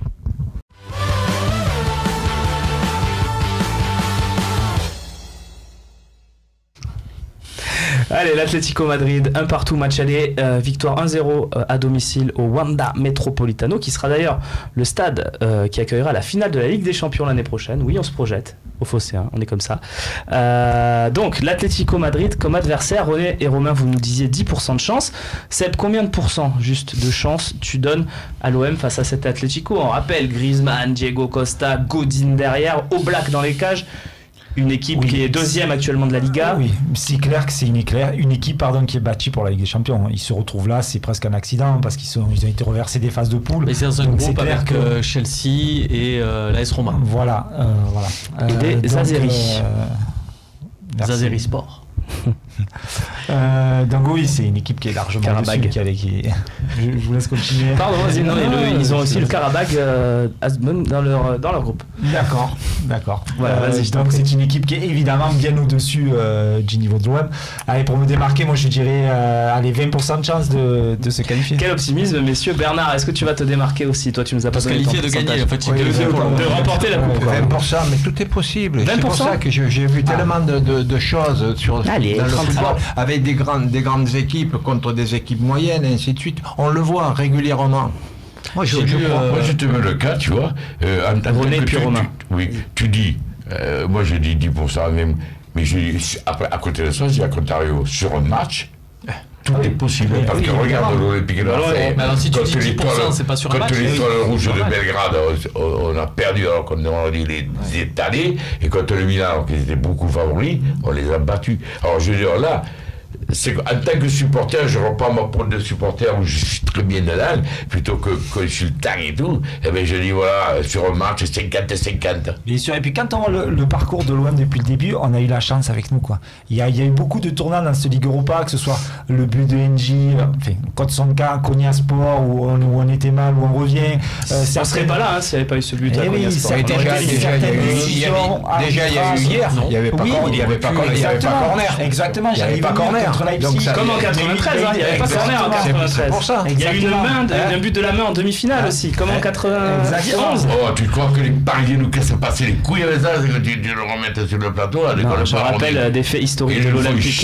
Allez, l'Atlético Madrid, 1-1 match aller, victoire 1-0 à domicile au Wanda Metropolitano, qui sera d'ailleurs le stade qui accueillera la finale de la Ligue des Champions l'année prochaine. Oui, on se projette au Phocéen, on est comme ça. Donc, l'Atlético Madrid comme adversaire, René et Romain, vous nous disiez 10% de chance. Seb, combien de pourcents juste de chance tu donnes à l'OM face à cet Atlético? On rappelle Griezmann, Diego Costa, Godin derrière, Oblak dans les cages. une équipe qui est deuxième actuellement de la Liga. Oui, c'est clair que c'est une équipe qui est battue pour la Ligue des Champions. Ils se retrouvent là, c'est presque un accident parce qu'ils ont été reversés des phases de poule. Mais c'est dans un groupe avec Chelsea et l'AS Roma. Voilà. Et des Azeri. Azeri Sport. Donc oui, c'est une équipe qui est largement Karabag. dessus. Je vous laisse continuer. Pardon, vas-y, ils ont aussi le Karabag dans leur groupe. D'accord. Voilà, vas-y. Donc c'est une équipe qui est évidemment bien au-dessus du niveau de l'OM. Allez, pour me démarquer, moi je dirais 20% de chance de se qualifier. Quel optimisme, messieurs. Bernard, est-ce que tu vas te démarquer aussi? Toi, tu nous as pas donné ton qualifié de gagner, en fait, de remporter la coupe. 20%, mais tout est possible. 20%? C'est pour ça que j'ai vu tellement de choses dans le football, avec des grandes équipes contre des équipes moyennes, et ainsi de suite. On le voit régulièrement. Moi, je te mets le cas, tu vois. René puis Romain. Tu dis, moi je dis 10% même, mais je dis, après, à côté de ça, je dis à contrario, sur un match, tout est possible. Parce que regarde l'Olympique de Marseille. Mais alors si tu dis 10%, c'est pas sur un match. Contre l'Étoile Rouge de Belgrade, on a perdu alors qu'on a dit les étalés, et contre le Milan, alors qu'ils étaient beaucoup favoris, on les a battus. Alors je veux dire, là, en tant que supporter, je reprends ma porte de supporter où je suis très bien dedans, plutôt que consultant et tout, et bien je dis voilà, sur un match 50-50. Bien sûr, et puis quand on voit le parcours de l'OM depuis le début, on a eu la chance avec nous, quoi. Il y a eu beaucoup de tournants dans cette Ligue Europa, que ce soit le but de NJ, Côte Sonka, Konya Sport, où on était mal, où on revient. Ça serait pas là s'il n'y avait pas eu ce but à Konya Sport. Déjà, il y a eu hier, il n'y avait pas corner. Exactement, j'arrive pas corner. Comme en 93, il n'y avait pas corner en 93. C'est pour ça. Il y a eu un but de la main en demi-finale aussi, comme en 91. Oh, tu crois que les Parisiens nous cassent passer les couilles avec ça, c'est que tu le remettes sur le plateau. Je rappelle des faits historiques de l'Olympique.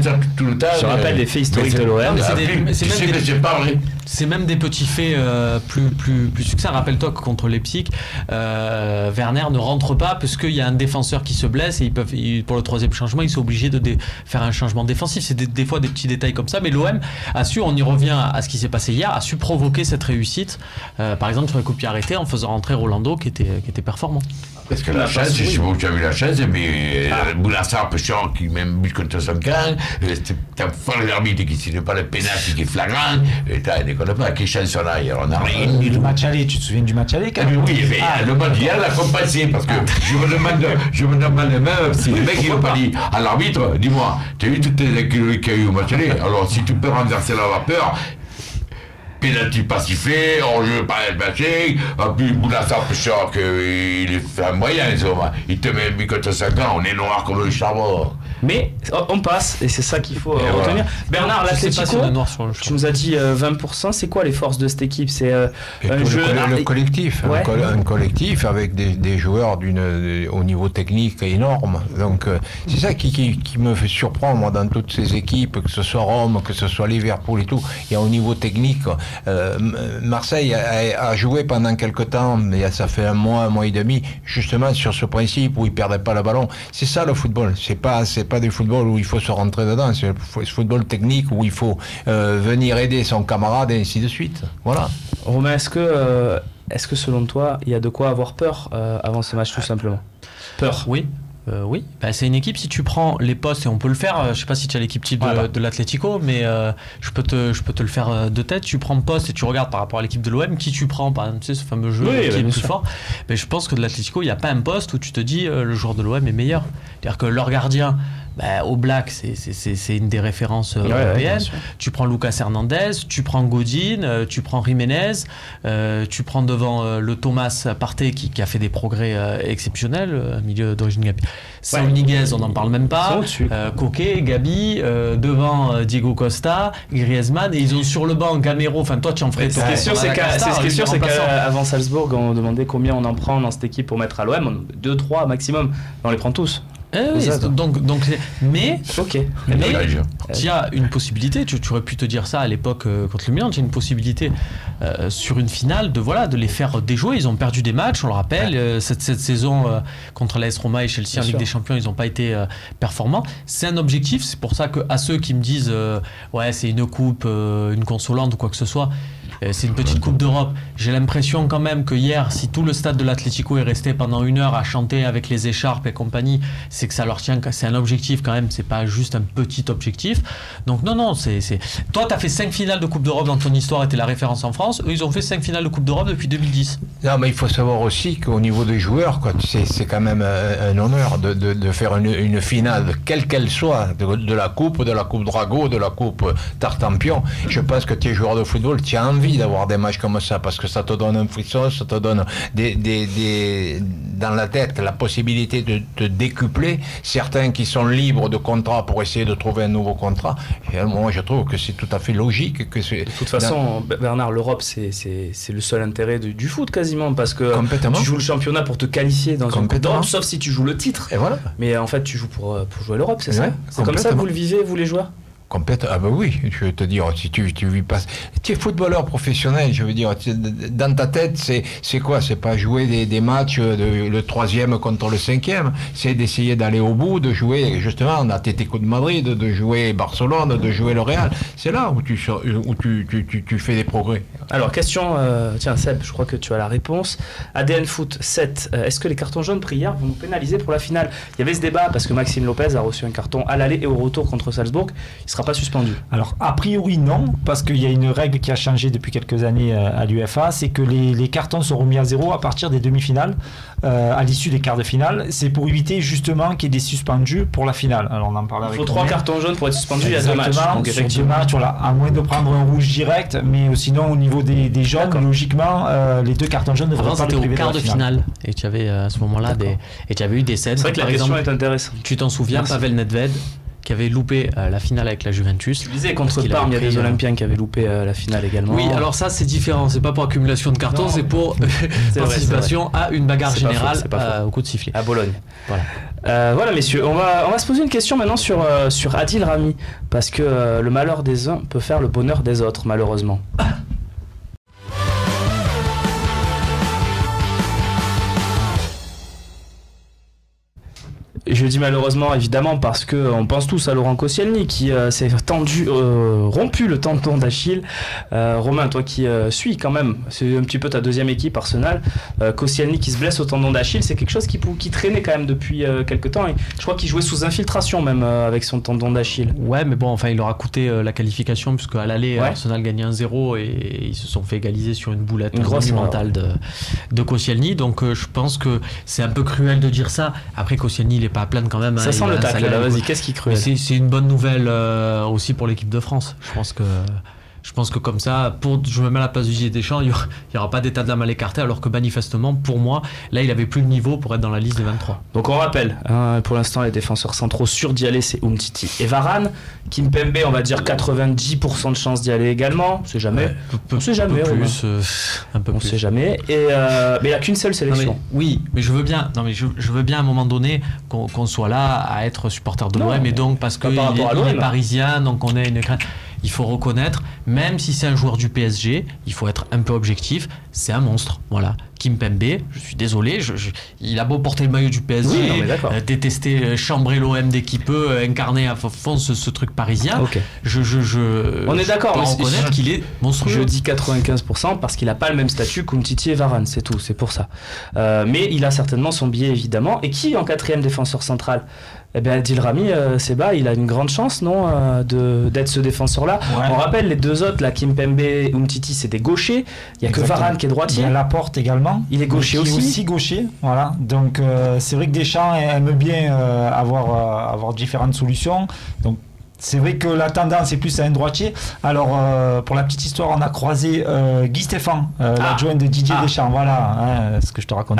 Je rappelle des faits historiques de l'OM. C'est pas vrai. C'est même des petits faits plus succincts. Rappelle-toi que contre Leipzig, Werner ne rentre pas parce qu'il y a un défenseur qui se blesse et pour le troisième changement, ils sont obligés de faire un changement défensif. C'est des fois des petits détails comme ça, mais l'OM a su, on y revient à ce qui s'est passé hier, a su provoquer cette réussite, par exemple sur les coups de pied arrêtés en faisant rentrer Rolando qui était performant. Parce que la chance, je sais pas où tu as vu la chance, mais Boulassar Pechon qui met un but contre son camp, t'as fort l'arbitre qui signe pas le pénalty qui est flagrant, et t'as déconne pas, quelle chance on a, on a rien. Le match aller, tu te souviens du match aller quand même? Oui, mais le match hier l'a compensé, parce que je me demande même si le mec il n'a pas dit à l'arbitre, dis-moi, tu as vu toutes les accueillis qu'il y a eu au match aller, alors si tu peux renverser la vapeur, pénalty pas sifflé, hors-jeu pas matché, en plus Boulassar Pechon qu'il est un moyen, il te met un but contre 5 ans, on est noir comme le charbon. Mais on passe, et c'est ça qu'il faut retenir. Bernard, l'Atlético, tu nous as dit 20%, c'est quoi les forces de cette équipe? C'est un jeu... Le collectif, un collectif avec des joueurs au niveau technique énorme. Donc c'est ça qui me fait surprendre, moi, dans toutes ces équipes, que ce soit Rome, que ce soit Liverpool et tout. Et au niveau technique, Marseille a joué pendant quelques temps, mais ça fait un mois et demi, justement sur ce principe où ils ne perdaient pas le ballon. C'est ça le football, c'est pas du football où il faut se rentrer dedans, c'est le football technique où il faut venir aider son camarade et ainsi de suite. Voilà. Romain, est-ce que selon toi, il y a de quoi avoir peur avant ce match tout simplement? Peur? Oui. Oui, c'est une équipe, si tu prends les postes, et on peut le faire, je sais pas si tu as l'équipe type de l'Atlético, mais je peux te le faire de tête. Tu prends poste et tu regardes par rapport à l'équipe de l'OM, qui tu prends, par exemple, tu sais, ce fameux jeu qui est plus fort. Mais je pense que de l'Atlético, il n'y a pas un poste où tu te dis le joueur de l'OM est meilleur. C'est-à-dire que leur gardien, au Black, c'est une des références européennes. Tu prends Lucas Hernandez, tu prends Godin, tu prends Jiménez, tu prends devant le Thomas Partey qui a fait des progrès exceptionnels, un milieu d'origine Gabi. Saúl Ñíguez, on n'en parle même pas. Coquet, Gabi, devant Diego Costa, Griezmann, et ils ont sur le banc Gamero. Enfin, toi, tu en ferais. Ce qui est sûr, c'est qu'avant Salzbourg, on demandait combien on en prend dans cette équipe pour mettre à l'OM. 2-3 maximum. On les prend tous. Oui, mais il y a une possibilité, tu aurais pu te dire ça à l'époque contre le Milan, il y a une possibilité sur une finale de les faire déjouer. Ils ont perdu des matchs, on le rappelle, cette saison contre l'AS Roma et Chelsea en Ligue des Champions, ils n'ont pas été performants. C'est un objectif, c'est pour ça qu'à ceux qui me disent c'est une coupe, une consolante ou quoi que ce soit, C'est une petite Coupe d'Europe. J'ai l'impression quand même que hier, si tout le stade de l'Atlético est resté pendant 1 heure à chanter avec les écharpes et compagnie, c'est que ça leur tient, c'est un objectif quand même, c'est pas juste un petit objectif. Donc non, toi tu as fait 5 finales de Coupe d'Europe dans ton histoire et t'es la référence en France. Eux ils ont fait 5 finales de Coupe d'Europe depuis 2010. Non mais il faut savoir aussi qu'au niveau des joueurs, quoi, c'est quand même un honneur de faire une finale, quelle qu'elle soit, de la Coupe Drago, de la Coupe Tartampion. Je pense que tu es joueur de football, tu as envie d'avoir des matchs comme ça parce que ça te donne un frisson, ça te donne dans la tête la possibilité de te décupler. Certains qui sont libres de contrat pour essayer de trouver un nouveau contrat. Et moi, je trouve que c'est tout à fait logique. Que de toute façon, Bernard, l'Europe, c'est le seul intérêt du foot quasiment parce que tu joues le championnat pour te qualifier dans une Coupe d'Europe, sauf si tu joues le titre. Et voilà. Mais en fait, tu joues pour jouer l'Europe, c'est ça? C'est comme ça que vous le vivez, vous les joueurs? Complètement. Ah ben oui, je veux te dire, si tu vis pas, tu es footballeur professionnel, je veux dire, dans ta tête, c'est quoi? C'est pas jouer des matchs le 3e contre le 5e, c'est d'essayer d'aller au bout, de jouer justement l'Atlético de Madrid, de jouer Barcelone, de jouer le Real. C'est là où tu fais des progrès. Alors question, tiens Seb, je crois que tu as la réponse. ADN Foot 7, est-ce que les cartons jaunes pris hier vont nous pénaliser pour la finale? Il y avait ce débat parce que Maxime Lopez a reçu un carton à l'aller et au retour contre Salzbourg. Il sera pas suspendu. Alors a priori non, parce qu'il y a une règle qui a changé depuis quelques années à l'UEFA, c'est que les cartons sont remis à 0 à partir des demi-finales, à l'issue des quarts de finale. C'est pour éviter justement qu'il y ait des suspendus pour la finale. Alors on en parle avec. Il faut 3 cartons jaunes pour être suspendu. Il y a 2 matchs. Donc effectivement, voilà, à moins de prendre un rouge direct, mais sinon au niveau des jaunes, logiquement, les 2 cartons jaunes devraient pas le priver au quart de finale. Et tu avais à ce moment-là tu avais eu des scènes. C'est vrai que la question est intéressante. Tu t'en souviens, Pavel Nedved qui avait loupé la finale avec la Juventus. Tu disais contre Parme, il y a des Olympiens qui avaient loupé la finale également. Oui, alors ça c'est différent, c'est pas pour accumulation de cartons, c'est pour participation à une bagarre générale au coup de sifflet. À Bologne. Voilà messieurs, on va se poser une question maintenant sur Adil Rami, parce que le malheur des uns peut faire le bonheur des autres, malheureusement. Je dis malheureusement évidemment parce que on pense tous à Laurent Koscielny qui s'est rompu le tendon d'Achille. Romain, toi qui suis quand même, c'est un petit peu ta deuxième équipe Arsenal. Koscielny qui se blesse au tendon d'Achille, c'est quelque chose qui traînait quand même depuis quelques temps. Et je crois qu'il jouait sous infiltration même avec son tendon d'Achille. Ouais, mais bon, enfin il leur a coûté la qualification puisque à l'aller Arsenal gagnait 1-0 et ils se sont fait égaliser sur une boulette monumentale de Koscielny. Donc je pense que c'est un peu cruel de dire ça. Après Koscielny il est pas à plaindre quand même. Ça sent le tacle là, vas-y, qu'est-ce qui cruel? C'est une bonne nouvelle aussi pour l'équipe de France. Je pense que comme ça, je me mets à la place du Didier Deschamps, il n'y aura pas d'état d'âme à l'écarter, alors que manifestement, pour moi, là, il n'avait plus le niveau pour être dans la liste des 23. Donc on rappelle, pour l'instant, les défenseurs centraux sûrs d'y aller, c'est Umtiti et Varane. Kimpembe, on va dire 90% de chances d'y aller également. On sait jamais. On sait jamais. Un peu plus. On sait jamais. Mais il n'y a qu'une seule sélection. Oui, mais je veux bien. Non, mais je veux bien à un moment donné qu'on soit là à être supporter de l'OM, et donc parce qu'il est parisien, donc on est une crainte. Il faut reconnaître, même si c'est un joueur du PSG, il faut être un peu objectif, c'est un monstre. Voilà. Kimpembe, je suis désolé, il a beau porter le maillot du PSG, détester, chambrer l'OM dès qu'il peut, incarner à fond ce truc parisien. Okay. On est d'accord, mais reconnaître qu'il est monstrueux. Je dis 95% parce qu'il n'a pas le même statut qu'Umtiti et Varane, c'est tout, c'est pour ça. Mais il a certainement son billet évidemment. Et qui en 4e défenseur central? Eh bien, Adil Rami, Seba, il a une grande chance, non, d'être ce défenseur-là. Ouais. On rappelle les deux autres, là, Kimpembe et Umtiti, c'est des gauchers. Il n'y a que Varane qui est droitier. Il y a Laporte également. Il est gaucher aussi. Aussi gaucher, voilà. Donc c'est vrai que Deschamps aime bien avoir différentes solutions. Donc c'est vrai que la tendance est plus à un droitier. Alors, pour la petite histoire, on a croisé Guy Stéphane, l'adjoint de Didier Deschamps. Voilà, ce que je te raconte.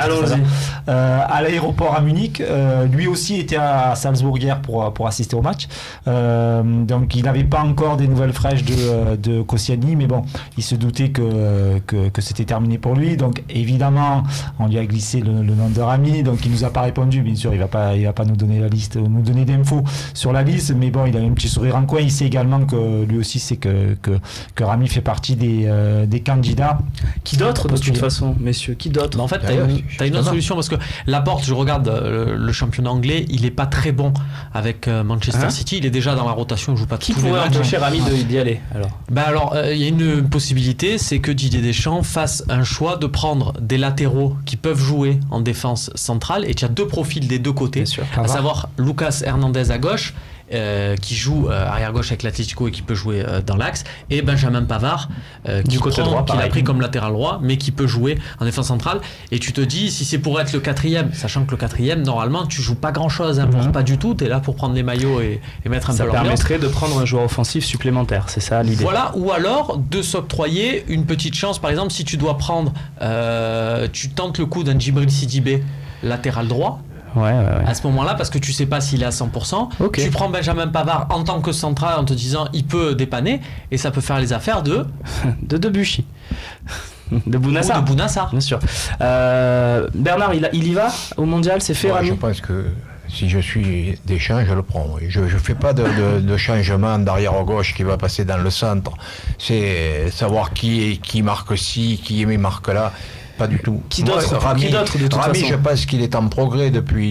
À l'aéroport à Munich. Lui aussi était à Salzbourg hier pour assister au match. Donc, il n'avait pas encore des nouvelles fraîches de Koscielny, mais bon, il se doutait que c'était terminé pour lui. Donc, évidemment, on lui a glissé le nom de Rami. Donc, il nous a pas répondu. Bien sûr, il va pas nous donner la liste, nous donner d'infos sur la liste. Mais bon, il a un petit chez Sourire en Coin, il sait également que lui aussi c'est que Rami fait partie des candidats. Qui d'autre de toute façon, messieurs, qui d'autre? En fait, t'as une autre solution parce que Laporte, je regarde le championnat anglais, il est pas très bon avec Manchester City, il est déjà dans la rotation, il joue pas tous les matchs. Qui pourrait empêcher Rami d'y aller alors? Il y a une possibilité, c'est que Didier Deschamps fasse un choix de prendre des latéraux qui peuvent jouer en défense centrale, et tu as deux profils des deux côtés, à savoir Lucas Hernandez à gauche, qui joue arrière gauche avec l'Atlético et qui peut jouer dans l'axe, et Benjamin Pavard du côté droit, qu'il a pris comme latéral droit mais qui peut jouer en défense centrale. Et tu te dis, si c'est pour être le quatrième, sachant que le quatrième normalement tu joues pas grand chose, pas du tout, tu es là pour prendre les maillots et mettre un peu l'ambiance. Ça permettrait de prendre un joueur offensif supplémentaire, c'est ça l'idée. Voilà, ou alors de s'octroyer une petite chance, par exemple si tu dois prendre tu tentes le coup d'un Djibril Sidibé latéral droit. Ouais. À ce moment-là, parce que tu sais pas s'il est à 100%, tu prends Benjamin Pavard en tant que central en te disant il peut dépanner, et ça peut faire les affaires de Debuchy, de Bounassar. Ou de Bounassar, bien sûr. Bernard, il y va au mondial, c'est fait, Rami? Je pense que si je suis Deschamps, je le prends. Je ne fais pas de changement d'arrière gauche qui va passer dans le centre. C'est savoir qui marque ci, qui marque là. Pas du tout. Qui d'autre de toute Rami, façon? je pense qu'il est en progrès depuis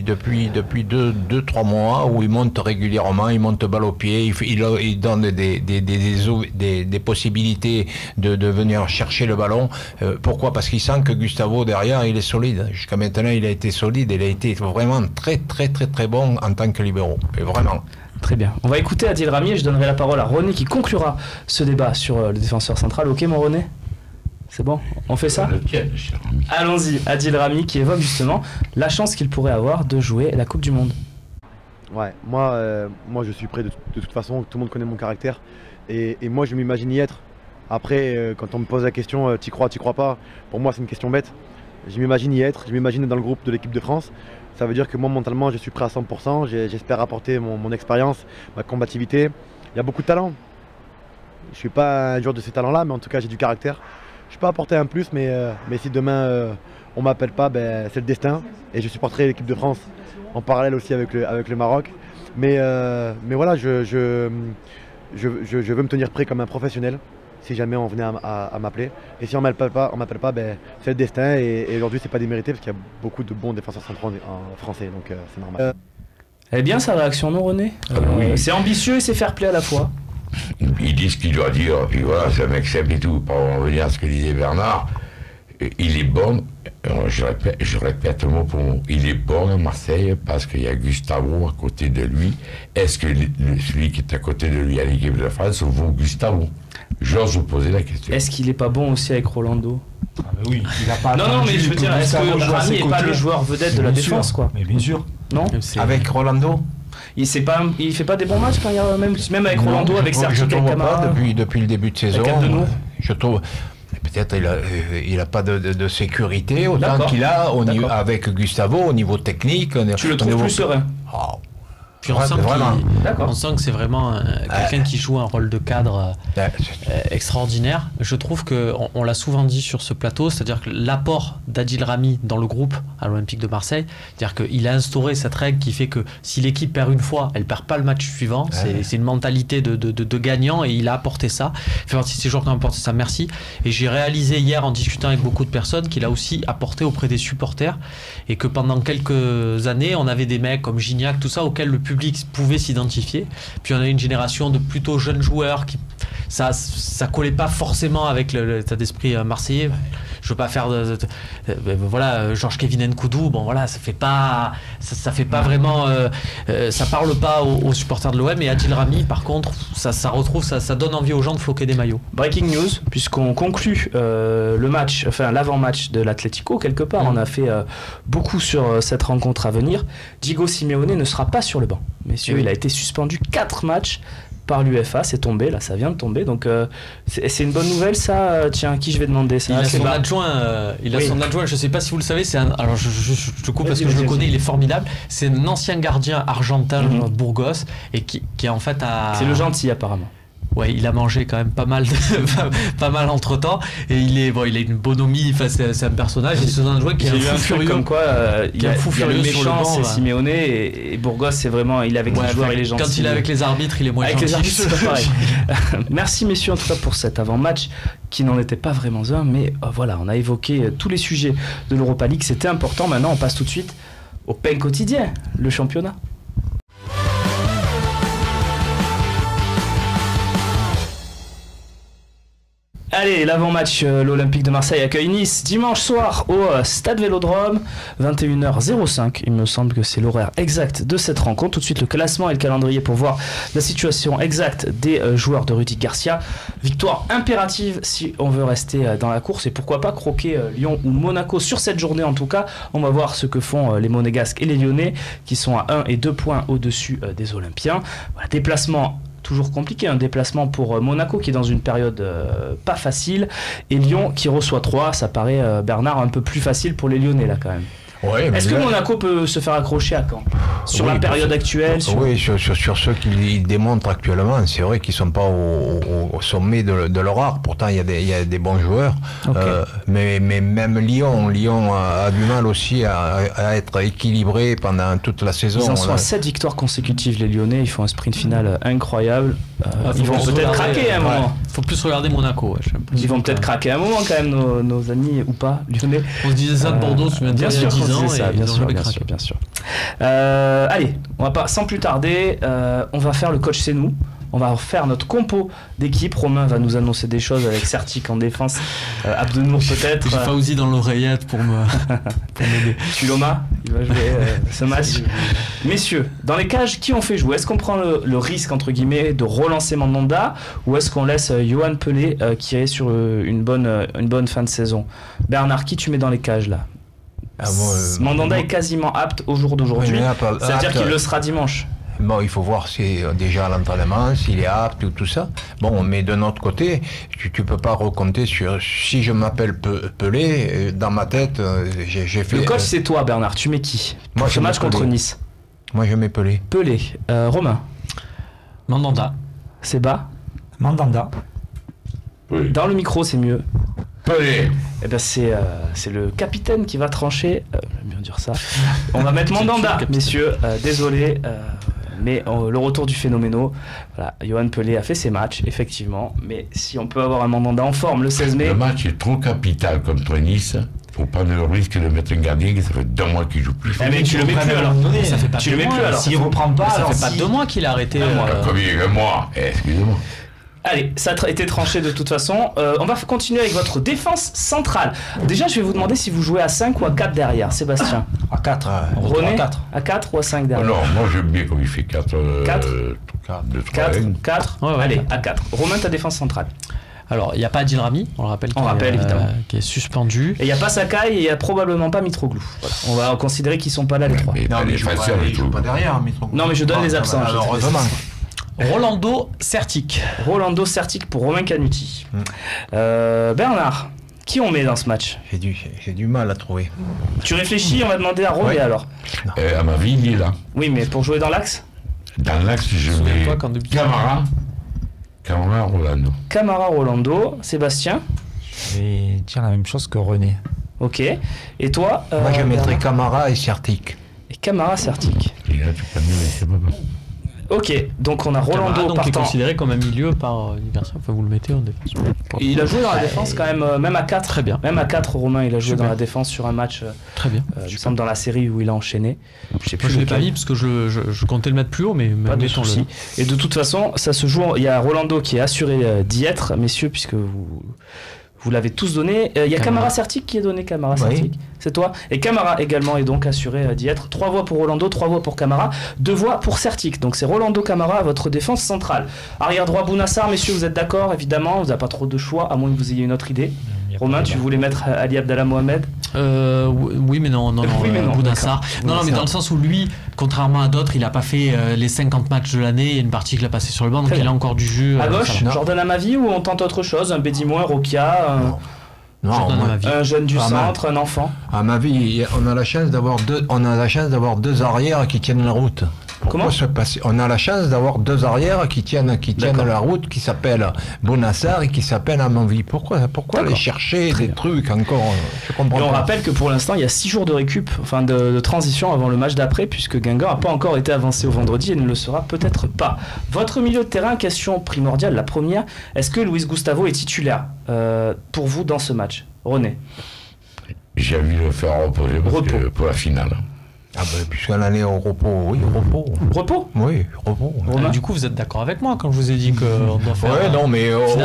2-3 mois, où il monte régulièrement, il monte balle au pied, il donne des possibilités de venir chercher le ballon. Pourquoi? Parce qu'il sent que Gustavo derrière, il est solide. Jusqu'à maintenant, il a été solide, il a été vraiment très très très très bon en tant que libéraux. Et vraiment. Très bien. On va écouter Adil Rami et je donnerai la parole à René qui conclura ce débat sur le défenseur central. Ok mon René? C'est bon, on fait ça? Allons-y, Adil Rami qui évoque justement la chance qu'il pourrait avoir de jouer la Coupe du Monde. Ouais, moi je suis prêt de toute façon, tout le monde connaît mon caractère et moi je m'imagine y être. Après, quand on me pose la question, t'y crois pas, pour moi c'est une question bête. Je m'imagine y être, je m'imagine dans le groupe de l'équipe de France. Ça veut dire que moi mentalement je suis prêt à 100%, j'espère apporter mon expérience, ma combativité. Il y a beaucoup de talent. Je suis pas un joueur de ces talents-là, mais en tout cas j'ai du caractère. Je peux apporter un plus, mais si demain on m'appelle pas, c'est le destin. Et je supporterai l'équipe de France en parallèle aussi avec le Maroc. Mais voilà, je veux me tenir prêt comme un professionnel si jamais on venait à m'appeler. Et si on m'appelle pas, c'est le destin. Et aujourd'hui, c'est pas démérité parce qu'il y a beaucoup de bons défenseurs centraux en français, donc c'est normal. Elle est bien sa réaction, non René? Oui. C'est ambitieux et c'est fair play à la fois. Il dit ce qu'il doit dire, puis voilà, c'est un mec simple et tout. Pour en revenir à ce que disait Bernard, il est bon, je répète mot pour mot, il est bon à Marseille parce qu'il y a Gustavo à côté de lui. Est-ce que celui qui est à côté de lui à l'équipe de France vaut Gustavo? J'ose vous poser la question. Est-ce qu'il n'est pas bon aussi avec Rolando? Oui, il a pas. Non, mais je veux dire, est-ce que Rami n'est pas le joueur vedette de la défense, quoi? Mais bien sûr. Non? Avec Rolando? Il fait pas des bons matchs quand il y a même avec Rolando, avec Sergio Camara. Depuis le début de saison, je trouve. Peut-être il a pas de sécurité autant qu'il a avec Gustavo au niveau technique. Tu le trouves plus serein? Puis on sent que c'est vraiment quelqu'un qui joue un rôle de cadre extraordinaire. Je trouve qu'on l'a souvent dit sur ce plateau, c'est-à-dire que l'apport d'Adil Rami dans le groupe à l'Olympique de Marseille, c'est-à-dire qu'il a instauré cette règle qui fait que si l'équipe perd une fois, elle perd pas le match suivant. C'est une mentalité de gagnant et il a apporté ça. Il fait partie de ces joueurs qui ont apporté ça, merci. Et j'ai réalisé hier en discutant avec beaucoup de personnes qu'il a aussi apporté auprès des supporters et que pendant quelques années, on avait des mecs comme Gignac, tout ça, auxquels le public pouvait s'identifier. Puis on a eu une génération de plutôt jeunes joueurs qui ça collait pas forcément avec l'état d'esprit marseillais. Je veux pas faire voilà, Georges Kevin Nkoudou, bon voilà, ça fait pas vraiment ça parle pas aux supporters de l'OM. Et Adil Rami par contre ça retrouve ça donne envie aux gens de floquer des maillots. Breaking news, puisqu'on conclut le match, enfin l'avant-match de l'Atlético quelque part, on a fait beaucoup sur cette rencontre à venir. Diego Simeone ne sera pas sur le banc, messieurs. Il a été suspendu 4 matchs par l'UEFA, c'est tombé, là ça vient de tomber, donc c'est une bonne nouvelle ça. Tiens, qui je vais demander ça? Il a son adjoint, je sais pas si vous le savez, alors je te coupe parce que je le connais, il est formidable, c'est un ancien gardien argentin de Burgos et qui est en fait c'est le gentil apparemment. Ouais, il a mangé quand même pas mal, pas mal entre temps, et il a une bonhomie. Enfin, c'est un personnage. Et c'est un joueur qui est un fou furieux. Comme quoi, il y a un fou furieux sur le banc. C'est Simeone et Burgos, c'est vraiment, il est avec les joueurs et les gens. Quand il est avec les arbitres, il est moins gentil. Avec les arbitres, c'est pas pareil. Merci messieurs en tout cas pour cet avant-match qui n'en était pas vraiment un, mais voilà, on a évoqué tous les sujets de l'Europa League. C'était important. Maintenant, on passe tout de suite au pain quotidien, le championnat. Allez, l'avant-match, l'Olympique de Marseille accueille Nice dimanche soir au Stade Vélodrome, 21h05. Il me semble que c'est l'horaire exact de cette rencontre. Tout de suite, le classement et le calendrier pour voir la situation exacte des joueurs de Rudy Garcia. Victoire impérative si on veut rester dans la course et pourquoi pas croquer Lyon ou Monaco sur cette journée en tout cas. On va voir ce que font les Monégasques et les Lyonnais qui sont à 1 et 2 points au-dessus des Olympiens. Voilà, déplacement toujours compliqué, un déplacement pour Monaco qui est dans une période pas facile et Lyon qui reçoit 3, ça paraît Bernard un peu plus facile pour les Lyonnais là quand même. Ouais, est-ce que Monaco peut se faire accrocher à Caen sur la période actuelle Oui, sur ceux qu'ils démontrent actuellement, c'est vrai qu'ils ne sont pas au sommet de leur art. Pourtant, il y a des bons joueurs. Okay. Mais même Lyon a du mal aussi à être équilibré pendant toute la saison. Ils en sont à 7 victoires consécutives, les Lyonnais. Ils font un sprint final incroyable. Ils vont peut-être craquer à un moment. Il faut plus regarder Monaco. Ouais, ils vont peut-être craquer à un moment quand même, nos amis ou pas, Lyonnais. On se disait ça de Bordeaux, bien sûr. Bien sûr. Allez, on va pas sans plus tarder, on va faire le coach c'est nous. On va faire notre compo d'équipe. Romain va nous annoncer des choses avec Sertic en défense, Abdenour peut-être. J'ai Fauzi dans l'oreillette pour m'aider. Tuloma, il va jouer ce match. Messieurs, dans les cages, qui on fait jouer? Est-ce qu'on prend le risque entre guillemets de relancer Mandanda ou est-ce qu'on laisse Yohan Pelé qui est sur une bonne fin de saison? Bernard, qui tu mets dans les cages là? Mandanda est quasiment apte au jour d'aujourd'hui, c'est-à-dire qu'il le sera dimanche. Bon, il faut voir si déjà à l'entraînement, s'il est apte ou tout ça. Bon, mais de notre côté, tu peux pas recompter sur... Si je m'appelle Pelé, dans ma tête, j'ai fait... Le coach, c'est toi, Bernard. Tu mets qui pour ce match contre Nice? Moi, je mets Pelé. Pelé. Romain? Mandanda. Seba? Mandanda. Oui. Dans le micro, c'est mieux. Pelé. Eh ben c'est le capitaine qui va trancher. J'aime bien dire ça. On va mettre Mandanda, messieurs. Désolé. Mais le retour du phénoméno, voilà, Yohan Pelé a fait ses matchs, effectivement, mais si on peut avoir un Mandanda en forme le 16 mai... Le match est trop capital contre Nice, faut prendre le risque de mettre un gardien qui ça fait 2 mois qu'il joue plus. Mais tu le mets plus alors. Ça fait pas tu le mets plus alors. S'il reprend pas, ça fait pas 2 mois qu'il a arrêté. Combien de mois? Excusez-moi. Allez, ça a été tranché de toute façon. On va continuer avec votre défense centrale. Déjà, je vais vous demander si vous jouez à 5 ou à 4 derrière. Sébastien? À 4. René? À 4 ou à 5 derrière? Non, moi j'aime bien comme il fait 4. 4. Allez, à 4. Romain, ta défense centrale? Alors, il n'y a pas Adil Rami, on le rappelle, évidemment, qui est suspendu. Et il n'y a pas Sakai et il n'y a probablement pas Mitroglou. Voilà. On va considérer qu'ils ne sont pas là les 3. Non, mais il joue pas derrière, Mitroglou. Non, mais je donne les absents. Heureusement. Rolando Sertic. Rolando Sertic pour Romain Canuti. Bernard, qui on met dans ce match? J'ai du mal à trouver. Tu réfléchis, on va demander à Romain alors. À ma vie, il est là. Oui, mais pour jouer dans l'axe? Dans l'axe, je mets Camara Rolando. Camara Rolando. Sébastien? Je vais dire la même chose que René. Ok. Et toi? Moi, je mettrais Camara et Sertic. Et Camara Sertic. Et là, tu peux c'est pas bon. Ok, donc on a Rolando donc partant. Est considéré comme un milieu par Garcia. Enfin, vous le mettez en défense. Il a joué dans la défense quand même, même à 4. Très bien. Même à 4, Romain, il a joué dans la défense sur un match. Très bien. Il me semble dans la série où il a enchaîné. Je sais plus. Je l'ai pas mis parce que je comptais le mettre plus haut, mais pas de souci. Et de toute façon, ça se joue. Il y a Rolando qui est assuré d'y être, messieurs, puisque vous l'avez tous donné. Il y a Camara Sertic qui est donné. Camara Sertic, c'est toi. Et Camara également est donc assuré d'y être. 3 voix pour Rolando, 3 voix pour Camara, 2 voix pour Sertic. Donc c'est Rolando Camara à votre défense centrale. Arrière droit Bounassar, messieurs, vous êtes d'accord évidemment. Vous n'avez pas trop de choix, à moins que vous ayez une autre idée. Romain, tu voulais mettre Ali Abdallah Mohamed? Oui, mais non, Bounassar. Non, mais dans le sens où lui, contrairement à d'autres, il n'a pas fait les 50 matchs de l'année. Il y a une partie qu'il a passé sur le banc, donc il a encore du jeu. À gauche, Jordan Amavi ou on tente autre chose? Un Bédimo, un Rokia, un jeune du centre, un enfant? À ma vie, on a la chance d'avoir deux arrières qui tiennent la route. Comment On a la chance d'avoir 2 arrières qui tiennent la route, qui s'appellent Bonassar et qui s'appellent Amanvi. Pourquoi aller chercher des trucs encore? Je comprends et on pas. rappelle que pour l'instant, il y a 6 jours de récup, enfin de transition avant le match d'après, puisque Guingamp n'a pas encore été avancé au vendredi et ne le sera peut-être pas. Votre milieu de terrain, question primordiale, la première, est-ce que Luis Gustavo est titulaire pour vous dans ce match? René? J'ai envie de le faire reposer pour la finale. Ah ben, puisqu'elle allait au repos, oui, repos. Repos? Oui, repos. Du coup, vous êtes d'accord avec moi quand je vous ai dit qu'on doit faire... Ouais, non, mais au fond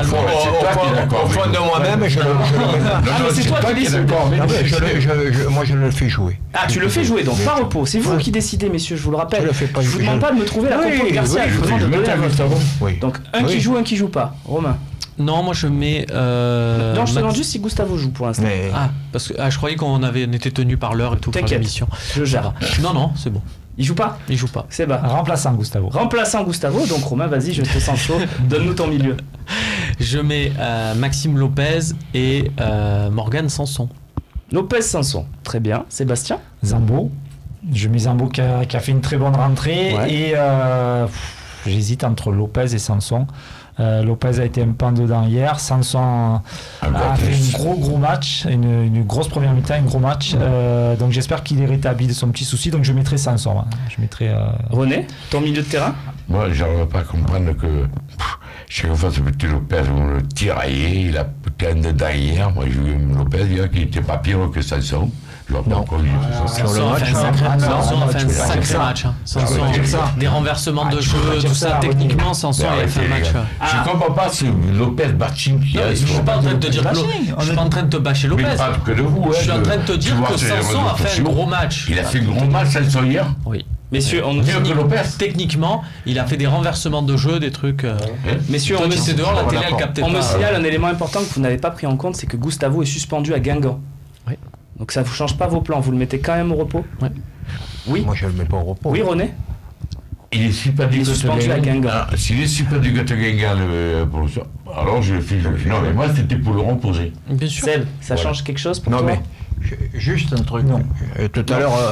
de moi-même, je le c'est toi qui décides. Moi, je le fais jouer. Ah, tu le fais jouer, donc pas repos. C'est vous qui décidez, messieurs, je vous le rappelle. Je vous demande pas de me trouver la compo de Garcia, je vous demande de donner la vôtre. Donc, un qui joue, un qui joue pas. Romain? Non, moi je mets... Non, je te demande juste si Gustavo joue pour l'instant. Ah, parce que je croyais qu'on était tenu par l'heure et tout pour l'émission. Je gère. Non, c'est bon. Il joue pas? Il joue pas. C'est bas. Remplaçant Gustavo. Remplaçant Gustavo, donc Romain, vas-y, je te sens chaud. Donne-nous ton milieu. Je mets Maxime Lopez et Morgan Sanson. Lopez Sanson, très bien. Sébastien? Zambo. Je mets Zambo qui a fait une très bonne rentrée. Ouais. Et j'hésite entre Lopez et Sanson. Lopez a été un pan dedans hier. Sanson a fait un gros match, une grosse première mi-temps, un gros match. Donc j'espère qu'il est rétabli de son petit souci. Donc je mettrai Sanson. Hein. Je mettrai. René, ton milieu de terrain? Moi, j'arrive pas à comprendre que chaque fois ce petit Lopez, on le tiraillait, il a plein dedans hier. Moi, j'ai vu Lopez hier qui n'était pas pire que Sanson. Sanson a fait un sacré match. Des renversements de jeu, tout ça. Techniquement, Sanson a fait un match. Je comprends pas ce Lopez bashing qui a. Je suis pas en train de te dire je suis pas en train de te bâcher Lopez. Je suis en train de te dire que Sanson a fait un gros match. Il a fait un gros match Sanson hier. Oui. Messieurs, techniquement, il a fait des renversements de jeu, des trucs. Messieurs, on me signale un élément important que vous n'avez pas pris en compte, c'est que Gustavo est suspendu à Guingamp. Oui. Donc ça ne vous change pas vos plans, vous le mettez quand même au repos? Oui. Moi je le mets pas au repos. Oui, René? Il est suspendu à Guingamp. S'il est suspendu à Guingamp, alors je le fais jouer. Non, mais moi c'était pour le reposer. Bien sûr. Seb, ça change quelque chose pour toi? Non, mais juste un truc. Tout à l'heure,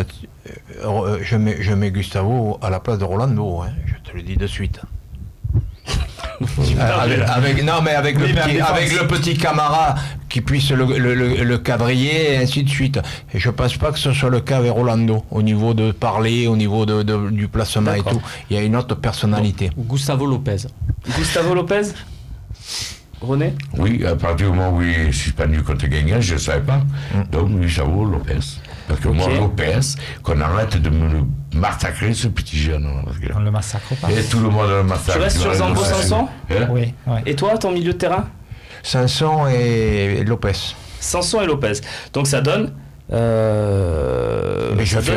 je mets Gustavo à la place de Rolando, hein, je te le dis de suite. avec le petit Camara qui puisse le quadriller et ainsi de suite. Et je pense pas que ce soit le cas avec Rolando au niveau de parler, au niveau du placement et tout. Il y a une autre personnalité. Gustavo Lopez. Gustavo Lopez? René? Oui, à partir du moment où il est suspendu contre Guingamp, je ne savais pas. Donc Gustavo Lopez. Parce que moi, Lopez, qu'on arrête de me massacrer ce petit jeune. On le massacre pas. Et tout le monde le massacre. Tu restes sur Zambo Sanson? Oui. Et toi, ton milieu de terrain? Sanson et Lopez. Sanson et Lopez. Donc ça donne... Mais je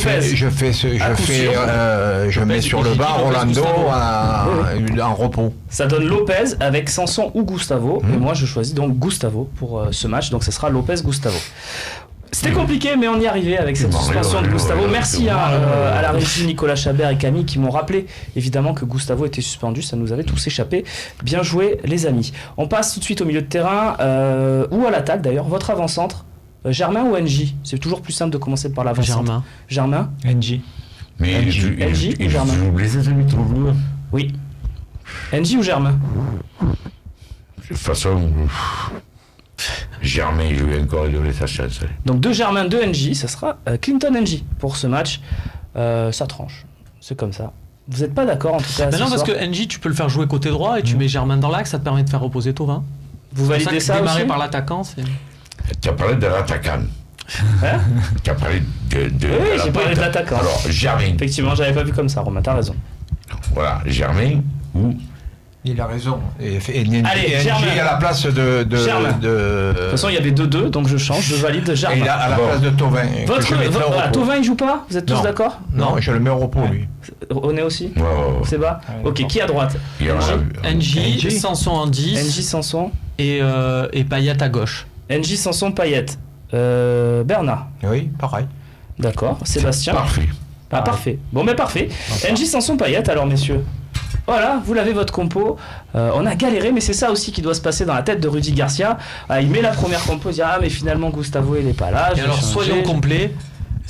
mets sur le banc Rolando en repos. Ça donne Lopez avec Sanson ou Gustavo. Et moi je choisis donc Gustavo pour ce match. Donc ce sera Lopez-Gustavo. C'était compliqué, mais on y arrivait avec cette suspension de Gustavo. Merci à la régie Nicolas Chabert et Camille qui m'ont rappelé évidemment que Gustavo était suspendu. Ça nous avait tous échappé. Bien joué les amis. On passe tout de suite au milieu de terrain ou à l'attaque d'ailleurs. Votre avant-centre, Germain ou NJ? C'est toujours plus simple de commencer par l'avant-centre. Germain. NJ. Mais NJ ou Germain? Oui. NJ ou Germain? De toute façon, Germain joue encore et donner sa chance. Donc deux Germain, deux NJ, ça sera Clinton NJ pour ce match. Ça tranche. C'est comme ça. Vous n'êtes pas d'accord en tout cas? Non, parce que NJ, tu peux le faire jouer côté droit et tu mets Germain dans l'axe, ça te permet de faire reposer Thauvin. Vous validez ça aussi? Démarrer par l'attaquant, c'est... Tu as parlé de l'attaquant. Hein? Tu as parlé de oui, j'ai parlé de l'attaquant. Alors, Germain. Effectivement, j'avais pas vu comme ça, Romain, t'as raison. Voilà, Germain ou... Il a raison. Allez, Germain. à la place de toute façon, il y avait 2-2, donc je change, je valide Germain. Et à la place de Thauvin. Thauvin, il joue pas? Vous êtes tous d'accord? Non, je le mets au repos, lui. On est aussi? C'est bas. Ok, qui à droite? NJ, Sanson en 10. NJ, Sanson. Et Payet à gauche. NJ, Sanson, Payet. Bernard. Oui, pareil. D'accord. Sébastien. Parfait. Ah, parfait. Bon, mais parfait. NJ, Sanson, Payet, alors, messieurs. Voilà, vous l'avez votre compo. On a galéré, mais c'est ça aussi qui doit se passer dans la tête de Rudy Garcia. Il met la première compo, il dit mais finalement Gustavo il est pas là. Et alors soyons complets.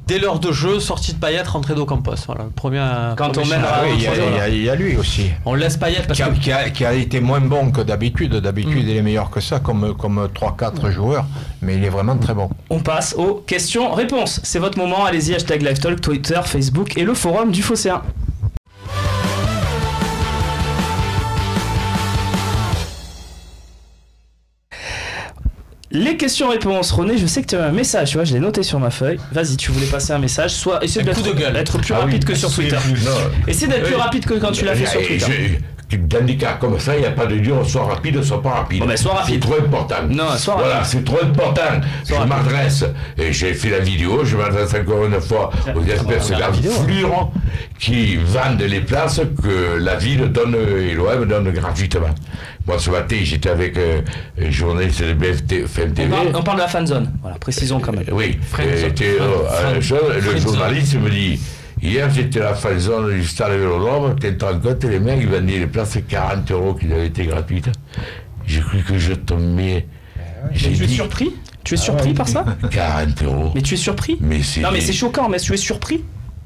dès l'heure de jeu, sortie de Payet, rentrée d'Ocampos. Voilà, quand on mène il y a lui aussi. On laisse Payet parce qui a été moins bon que d'habitude. D'habitude, il est meilleur que ça, comme 3-4 joueurs, mais il est vraiment très bon. On passe aux questions-réponses. C'est votre moment, allez-y, hashtag LiveTalk, Twitter, Facebook et le forum du Phocéen. Les questions-réponses. René, je sais que tu as un message, tu vois, je l'ai noté sur ma feuille. Vas-y, tu voulais passer un message, soit essaie d'être plus rapide que sur Twitter. Essaie d'être plus rapide que quand tu l'as fait sur Twitter. Dans des cas comme ça, il n'y a pas de dire soit rapide, soit pas rapide. Bon, mais sois rapide. C'est trop important. Non, sois rapide. Voilà, c'est trop important. Je m'adresse, et j'ai fait la vidéo, je m'adresse encore une fois aux espèces d'affluents qui vendent les places que la ville donne et l'OM donne gratuitement. Moi, ce matin, j'étais avec un journaliste de BFM TV. On parle de la fanzone, voilà, précisons quand même. Oui, le journaliste me dit... Hier, j'étais à la fanzone du stade Vélodrome, tu te rends compte, les mecs, ils vendaient les places à 40 € qui avaient été gratuites. J'ai cru que je tombais. Tu es surpris? Tu es surpris par ça? 40 €. Mais tu es surpris? Non, mais c'est choquant, mais tu es surpris?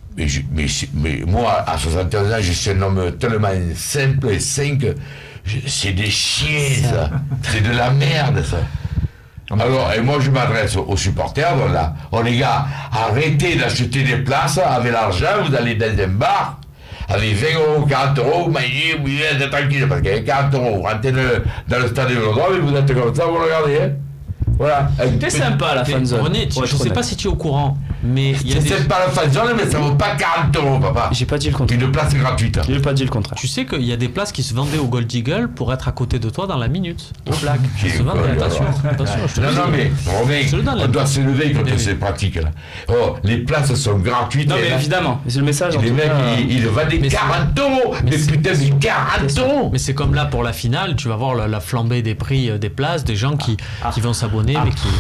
Mais moi, à 71 ans, je suis un homme tellement simple et sain que c'est des chiens, ça. C'est de la merde, ça. Alors, et moi je m'adresse aux supporters, là. Oh les gars, arrêtez d'acheter des places avec l'argent, vous allez dans un bar, avec 20 €, 40 €, vous mangez, vous êtes tranquille, parce qu'il y a 40 €, vous rentrez dans le stade de Vélodrome et vous êtes comme ça, vous regardez, hein. Voilà. T'es sympa la fanzone. René, je sais pas si tu es au courant, mais il y a c'est pas la fanzone, mais ça vaut pas 40 €, papa. J'ai pas dit le contraire. Une place gratuite. J'ai pas dit le contraire. Tu sais qu'il y a des places qui se vendaient au Gold Eagle pour être à côté de toi dans la minute. Au black. Se vendaient, attention, je te le dis. Non, mais on doit se lever contre ces pratiques-là. Oh, les places sont gratuites. Non, mais évidemment, c'est le message. Les mecs, ils vendent des 40 €. Mais putain, mais 40 €. Mais c'est comme là pour la finale, tu vas voir la flambée des prix des places, des gens qui vont s'abonner, mais qui.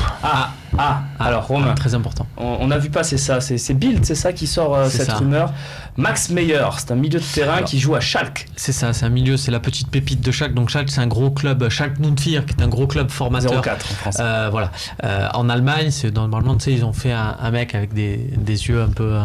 Alors Romain, très important. On a vu passer ça, c'est Bild, c'est ça qui sort cette rumeur. Max Meyer, c'est un milieu de terrain qui joue à Schalke. C'est ça, c'est un milieu, c'est la petite pépite de Schalke. Donc Schalke, c'est un gros club, Schalke 04, qui est un gros club formateur. 04 en France. Voilà. En Allemagne, c'est normalement, tu sais, ils ont fait un mec avec des yeux un peu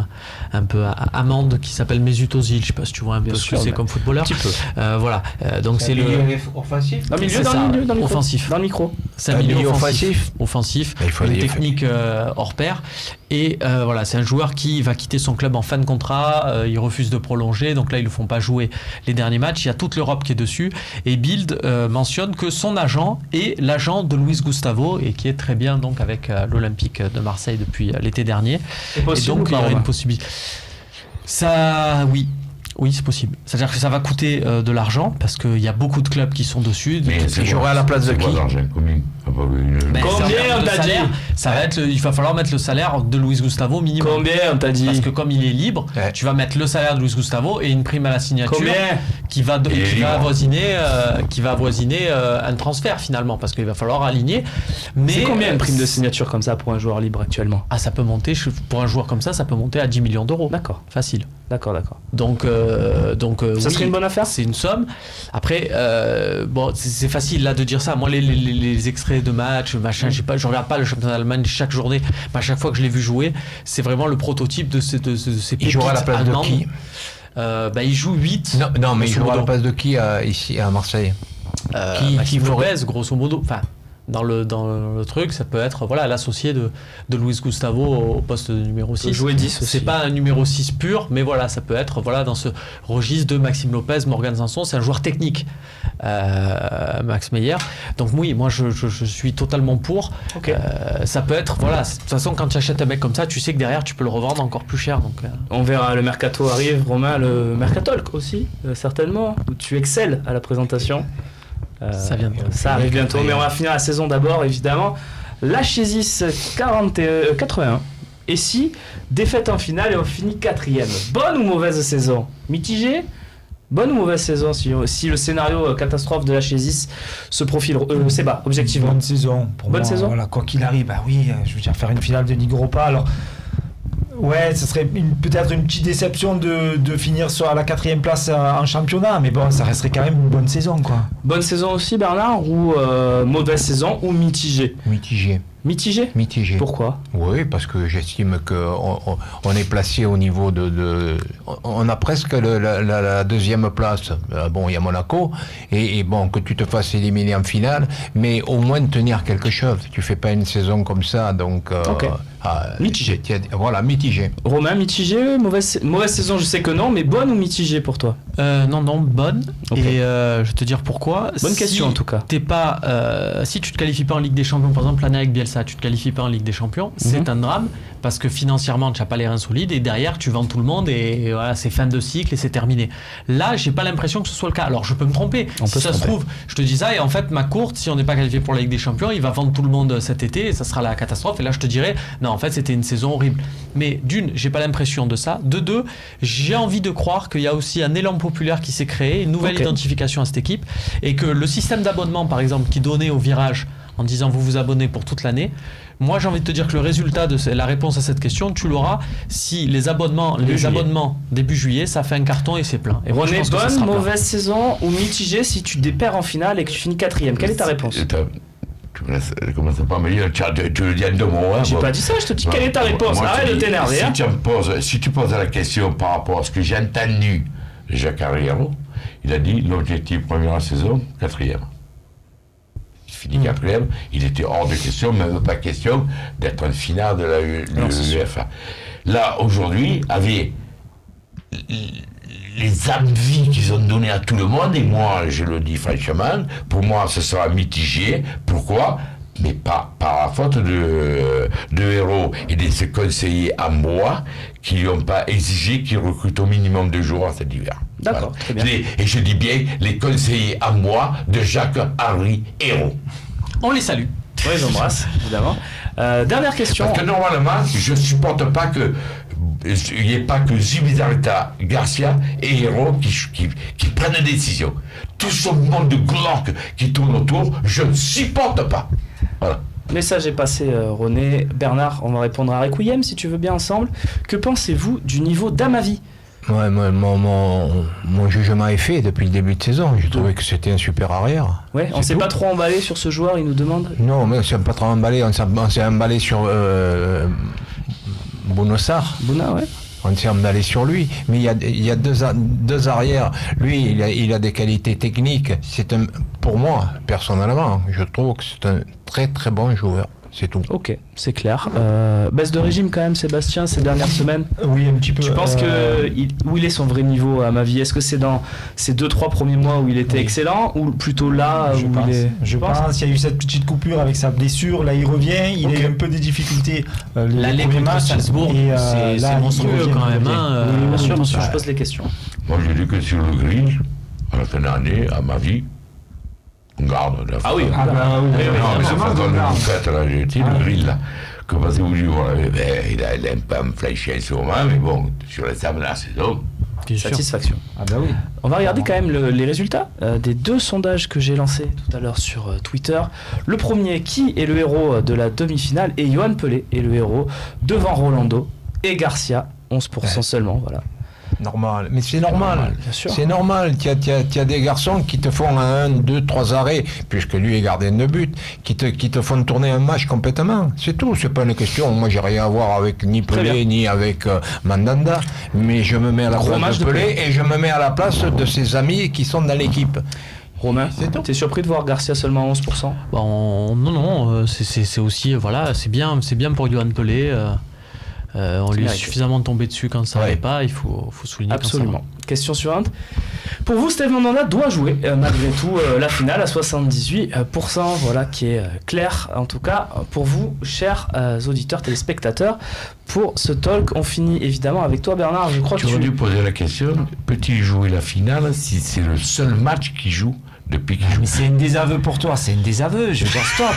amande qui s'appelle Mesut Özil. Je sais pas si tu vois un peu ce que c'est comme footballeur. Un petit peu. Voilà. Donc c'est le offensif. Un milieu dans le offensif. Dans le micro. C'est un milieu offensif. Une technique hors pair. Et voilà, c'est un joueur qui va quitter son club en fin de contrat. Il refuse de prolonger, donc là ils le font pas jouer les derniers matchs. Il y a toute l'Europe qui est dessus, et Bild mentionne que son agent est l'agent de Luis Gustavo, et qui est très bien donc avec l'Olympique de Marseille depuis l'été dernier. Et donc il y aurait une possibilité. Ça, oui, c'est possible. C'est-à-dire que ça va coûter de l'argent, parce qu'il y a beaucoup de clubs qui sont dessus. Mais j'aurai à la place de qui? Combien on t'a dit? Ça va être, il va falloir mettre le salaire de Luis Gustavo minimum. Combien on t'a dit? Parce que comme il est libre, tu vas mettre le salaire de Luis Gustavo et une prime à la signature. Combien? qui va avoisiner un transfert finalement, parce qu'il va falloir aligner. Mais c'est combien une prime de signature comme ça pour un joueur libre actuellement? Ça peut monter, pour un joueur comme ça peut monter à 10 millions d'euros. D'accord. Facile. D'accord. Donc ça serait une bonne affaire. C'est une somme. Après, bon, c'est facile là de dire ça. Moi, les extraits de match, machin, je regarde pas le championnat d'Allemagne chaque journée. Mais à chaque fois que je l'ai vu jouer, c'est vraiment le prototype de ces pépites. Il jouera à la place allemandes. de qui? Il joue 8. Non, mais il jouera à la place de qui ici à Marseille? Qui Lopez, grosso modo. Enfin, dans le truc, ça peut être l'associé de Luis Gustavo au poste de numéro 6. Jouer 10 aussi. C'est pas un numéro 6 pur, mais voilà, ça peut être dans ce registre de Maxime Lopez, Morgan Sanson. C'est un joueur technique, Max Meyer. Donc oui, moi je suis totalement pour. Okay. Ça peut être, de toute façon, quand tu achètes un mec comme ça, tu sais que derrière tu peux le revendre encore plus cher. Donc, on verra, le mercato arrive, Romain, le mercatolk aussi, certainement, où tu excelles à la présentation. Ça arrive bientôt, mais on va finir la saison d'abord, évidemment. La Chésis 81. Et si, défaite en finale et on finit 4e. Bonne ou mauvaise saison? Mitigée? Bonne ou mauvaise saison si le scénario catastrophe de la Chésis se profile? C'est bas, objectivement. Bonne saison. Pour bonne moi, saison. Voilà, quoi qu'il arrive, je veux dire, faire une finale de Ligue Europa, alors. Ouais, ce serait peut-être une petite déception de finir à la 4e place en championnat, mais bon, ça resterait quand même une bonne saison, quoi. Bonne saison aussi, Bernard, ou mauvaise saison, ou mitigée? Mitigée. Mitigé ? Mitigé. Pourquoi ? Oui, parce que j'estime qu'on est placé au niveau on a presque la deuxième place. Bon, il y a Monaco, et bon, que tu te fasses éliminer en finale, mais au moins tenir quelque chose. Tu fais pas une saison comme ça, donc... mitigé. Voilà, mitigé. Romain, mitigé, mauvaise saison, je sais que non, mais bonne ou mitigée pour toi ? Non, bonne. Okay. Et je vais te dire pourquoi. Bonne question en tout cas. Si tu te qualifies pas en Ligue des Champions, par exemple l'année avec Bielsa, tu te qualifies pas en Ligue des Champions, c'est un drame parce que financièrement tu n'as pas les reins solides et derrière tu vends tout le monde et voilà, c'est fin de cycle et c'est terminé. Là, j'ai pas l'impression que ce soit le cas. Alors je peux me tromper. Si ça se trouve, je te dis ça et en fait ma courte, si on n'est pas qualifié pour la Ligue des Champions, il va vendre tout le monde cet été et ça sera la catastrophe. Et là je te dirais non, en fait c'était une saison horrible. Mais d'une, j'ai pas l'impression de ça. De deux, j'ai envie de croire qu'il y a aussi un élan populaire qui s'est créé, une nouvelle identification à cette équipe et que le système d'abonnement par exemple qui donnait au virage en disant vous vous abonnez pour toute l'année, moi j'ai envie de te dire que le résultat de la réponse à cette question tu l'auras si les abonnements début juillet ça fait un carton et c'est plein. Et René, bonne, mauvaise saison ou mitigée si tu dépères en finale et que tu finis 4e, quelle est ta réponse? Tu commences pas à me dire, tu le dis en 2 mots. Hein, j'ai pas dit ça, je te dis quelle est ta réponse. Arrête de t'énerver. Si tu poses la question par rapport à ce que j'ai entendu de Jacques Arriero, il a dit l'objectif première saison, 4e. Il finit 4e, il était hors de question, même pas question d'être en finale de la UEFA. Là, aujourd'hui, avec les envies qu'ils ont données à tout le monde, et moi, je le dis franchement, pour moi, ce sera mitigé. Pourquoi ? Mais pas par la faute de Hérault et de ses conseillers en bois qui lui ont pas exigé qu'ils recrutent au minimum 2 joueurs cet hiver. D'accord, voilà. très bien. Et je dis bien les conseillers en bois de Jacques-Henri Hérault. On les salue. Oui, j'embrasse, évidemment. Dernière question. Parce que normalement, je ne supporte pas que il n'y ait pas que Zubizarreta, Garcia et Hérault qui prennent des décisions. Tout ce monde de glauque qui tourne autour, je ne supporte pas. Voilà. Message est passé, René. Bernard, on va répondre à Requiem si tu veux bien ensemble. Que pensez-vous du niveau d'Amavi ? Ouais, mon jugement est fait depuis le début de saison. J'ai trouvé que c'était un super arrière. Ouais, on s'est pas trop emballé sur ce joueur, il nous demande. Non, mais on s'est pas trop emballé. On s'est emballé sur Bonossar. Bouna, ouais. On s'est emballé sur lui. Mais il y a deux arrières. Lui, il a des qualités techniques. Pour moi, personnellement, je trouve que c'est un très très bon joueur. C'est tout. Ok, c'est clair. Baisse de régime quand même, Sébastien, ces dernières semaines. Oui, un petit peu. Tu penses où il est son vrai niveau à ma vie? Est-ce que c'est dans ces 2-3 premiers mois où il était excellent ou plutôt là où il est... Je pense qu'il y a eu cette petite coupure avec sa blessure. Là, il revient. Il a eu un peu des difficultés. L'aller contre Salzbourg, c'est monstrueux quand même. Bien sûr, je pose les questions. Moi, je dis que sur le grill, à la fin de l'année, à ma vie, on garde. Ah oui, non, mais c'est pas comme vous faites là, j'ai dit le grill là. Que pensez-vous du voilà, il a un peu un flashy en ce moment, mais bon, sur la table de la saison. Satisfaction. Ah bah oui. On va regarder quand même les résultats des 2 sondages que j'ai lancés tout à l'heure sur Twitter. Le premier, qui est le héros de la demi-finale? Et Yoann Pelé est le héros devant Rolando et Garcia, 11% seulement, voilà. Normal, mais c'est normal, bien sûr. C'est normal. Il y a des garçons qui te font 1, 2, 3 arrêts, puisque lui est gardien de but, qui te font tourner un match complètement. C'est tout, c'est pas une question. Moi, j'ai rien à voir avec ni Pelé ni avec Mandanda, mais je me mets à la place de Pelé et je me mets à la place de ses amis qui sont dans l'équipe. Romain, t'es surpris de voir Garcia seulement 11%? Non, c'est aussi, voilà, c'est bien pour Yoann Pelé. On lui est suffisamment tombé dessus quand ça n'allait pas, il faut souligner. Absolument. Question suivante. Pour vous, Steve Mandanda doit jouer malgré tout la finale à 78%, voilà, qui est clair en tout cas pour vous, chers auditeurs, téléspectateurs. Pour ce talk, on finit évidemment avec toi, Bernard. Je crois que tu aurais dû poser la question, peut-il jouer la finale si c'est le seul match qu'il joue depuis qu'il joue? Mais c'est un désaveu pour toi, c'est un désaveu, je veux dire stop.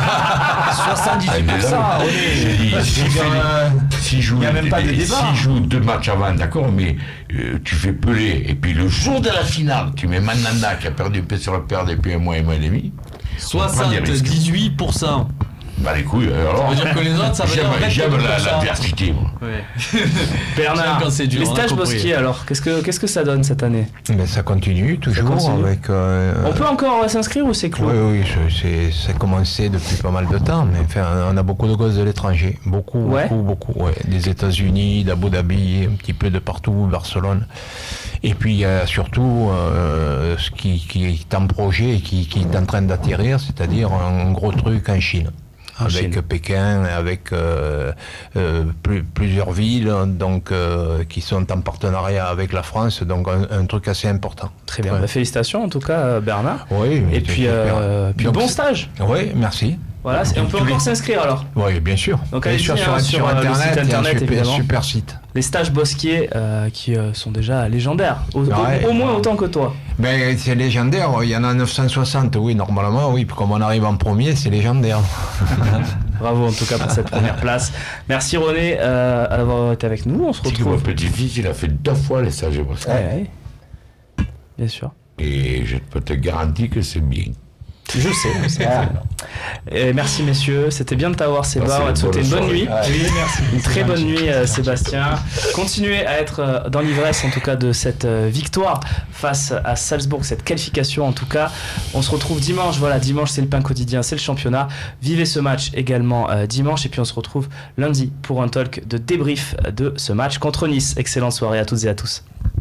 78%, s'il joue 2 matchs avant, d'accord, mais tu fais Pelé, et puis le jour de la finale, tu mets Mandanda qui a perdu un peu sur le père depuis 1 mois et demi. 78%. Bah les couilles, alors. Ça veut dire que les autres, ça veut dire en fait, j'aime comme ça. l'adversité, moi. Ouais. Bernard, Quand c'est dur, les on a stages compris. Bosquier alors, qu'est-ce que ça donne cette année? Mais ça continue toujours continue. avec. On peut encore s'inscrire ou c'est clos? Oui, ça a commencé depuis pas mal de temps, mais enfin, on a beaucoup de gosses de l'étranger, beaucoup, ouais. Des États-Unis, d'Abu Dhabi, un petit peu de partout, Barcelone. Et puis il y a surtout ce qui est en projet et qui est en train d'atterrir, c'est-à-dire un gros truc en Chine. Avec Pékin, avec plusieurs villes donc, qui sont en partenariat avec la France, donc un truc assez important. Très bien, félicitations en tout cas Bernard. Oui, et puis donc, bon stage. Oui, merci. Voilà, on peut encore s'inscrire alors. Oui, bien sûr. Donc allez sur Internet, le site internet, évidemment. Super site. Les stages Bosquier qui sont déjà légendaires, au moins autant que toi. Ben, c'est légendaire, il y en a 960, oui, normalement, oui. Comme on arrive en premier, c'est légendaire. Bravo en tout cas pour cette première place. Merci René d'avoir été avec nous. On se retrouve. Mon petit-fils, il a fait 2 fois les stages Bosquier. Ouais. Bien sûr. Et je peux te garantir que c'est bien. Je sais. Et merci messieurs, c'était bien de t'avoir Séba, on va te souhaiter une bonne nuit. Une très bonne nuit Sébastien. Continuez à être dans l'ivresse en tout cas de cette victoire face à Salzbourg, cette qualification en tout cas. On se retrouve dimanche, dimanche c'est le pain quotidien, c'est le championnat. Vivez ce match également dimanche et puis on se retrouve lundi pour un talk de débrief de ce match contre Nice. Excellente soirée à toutes et à tous.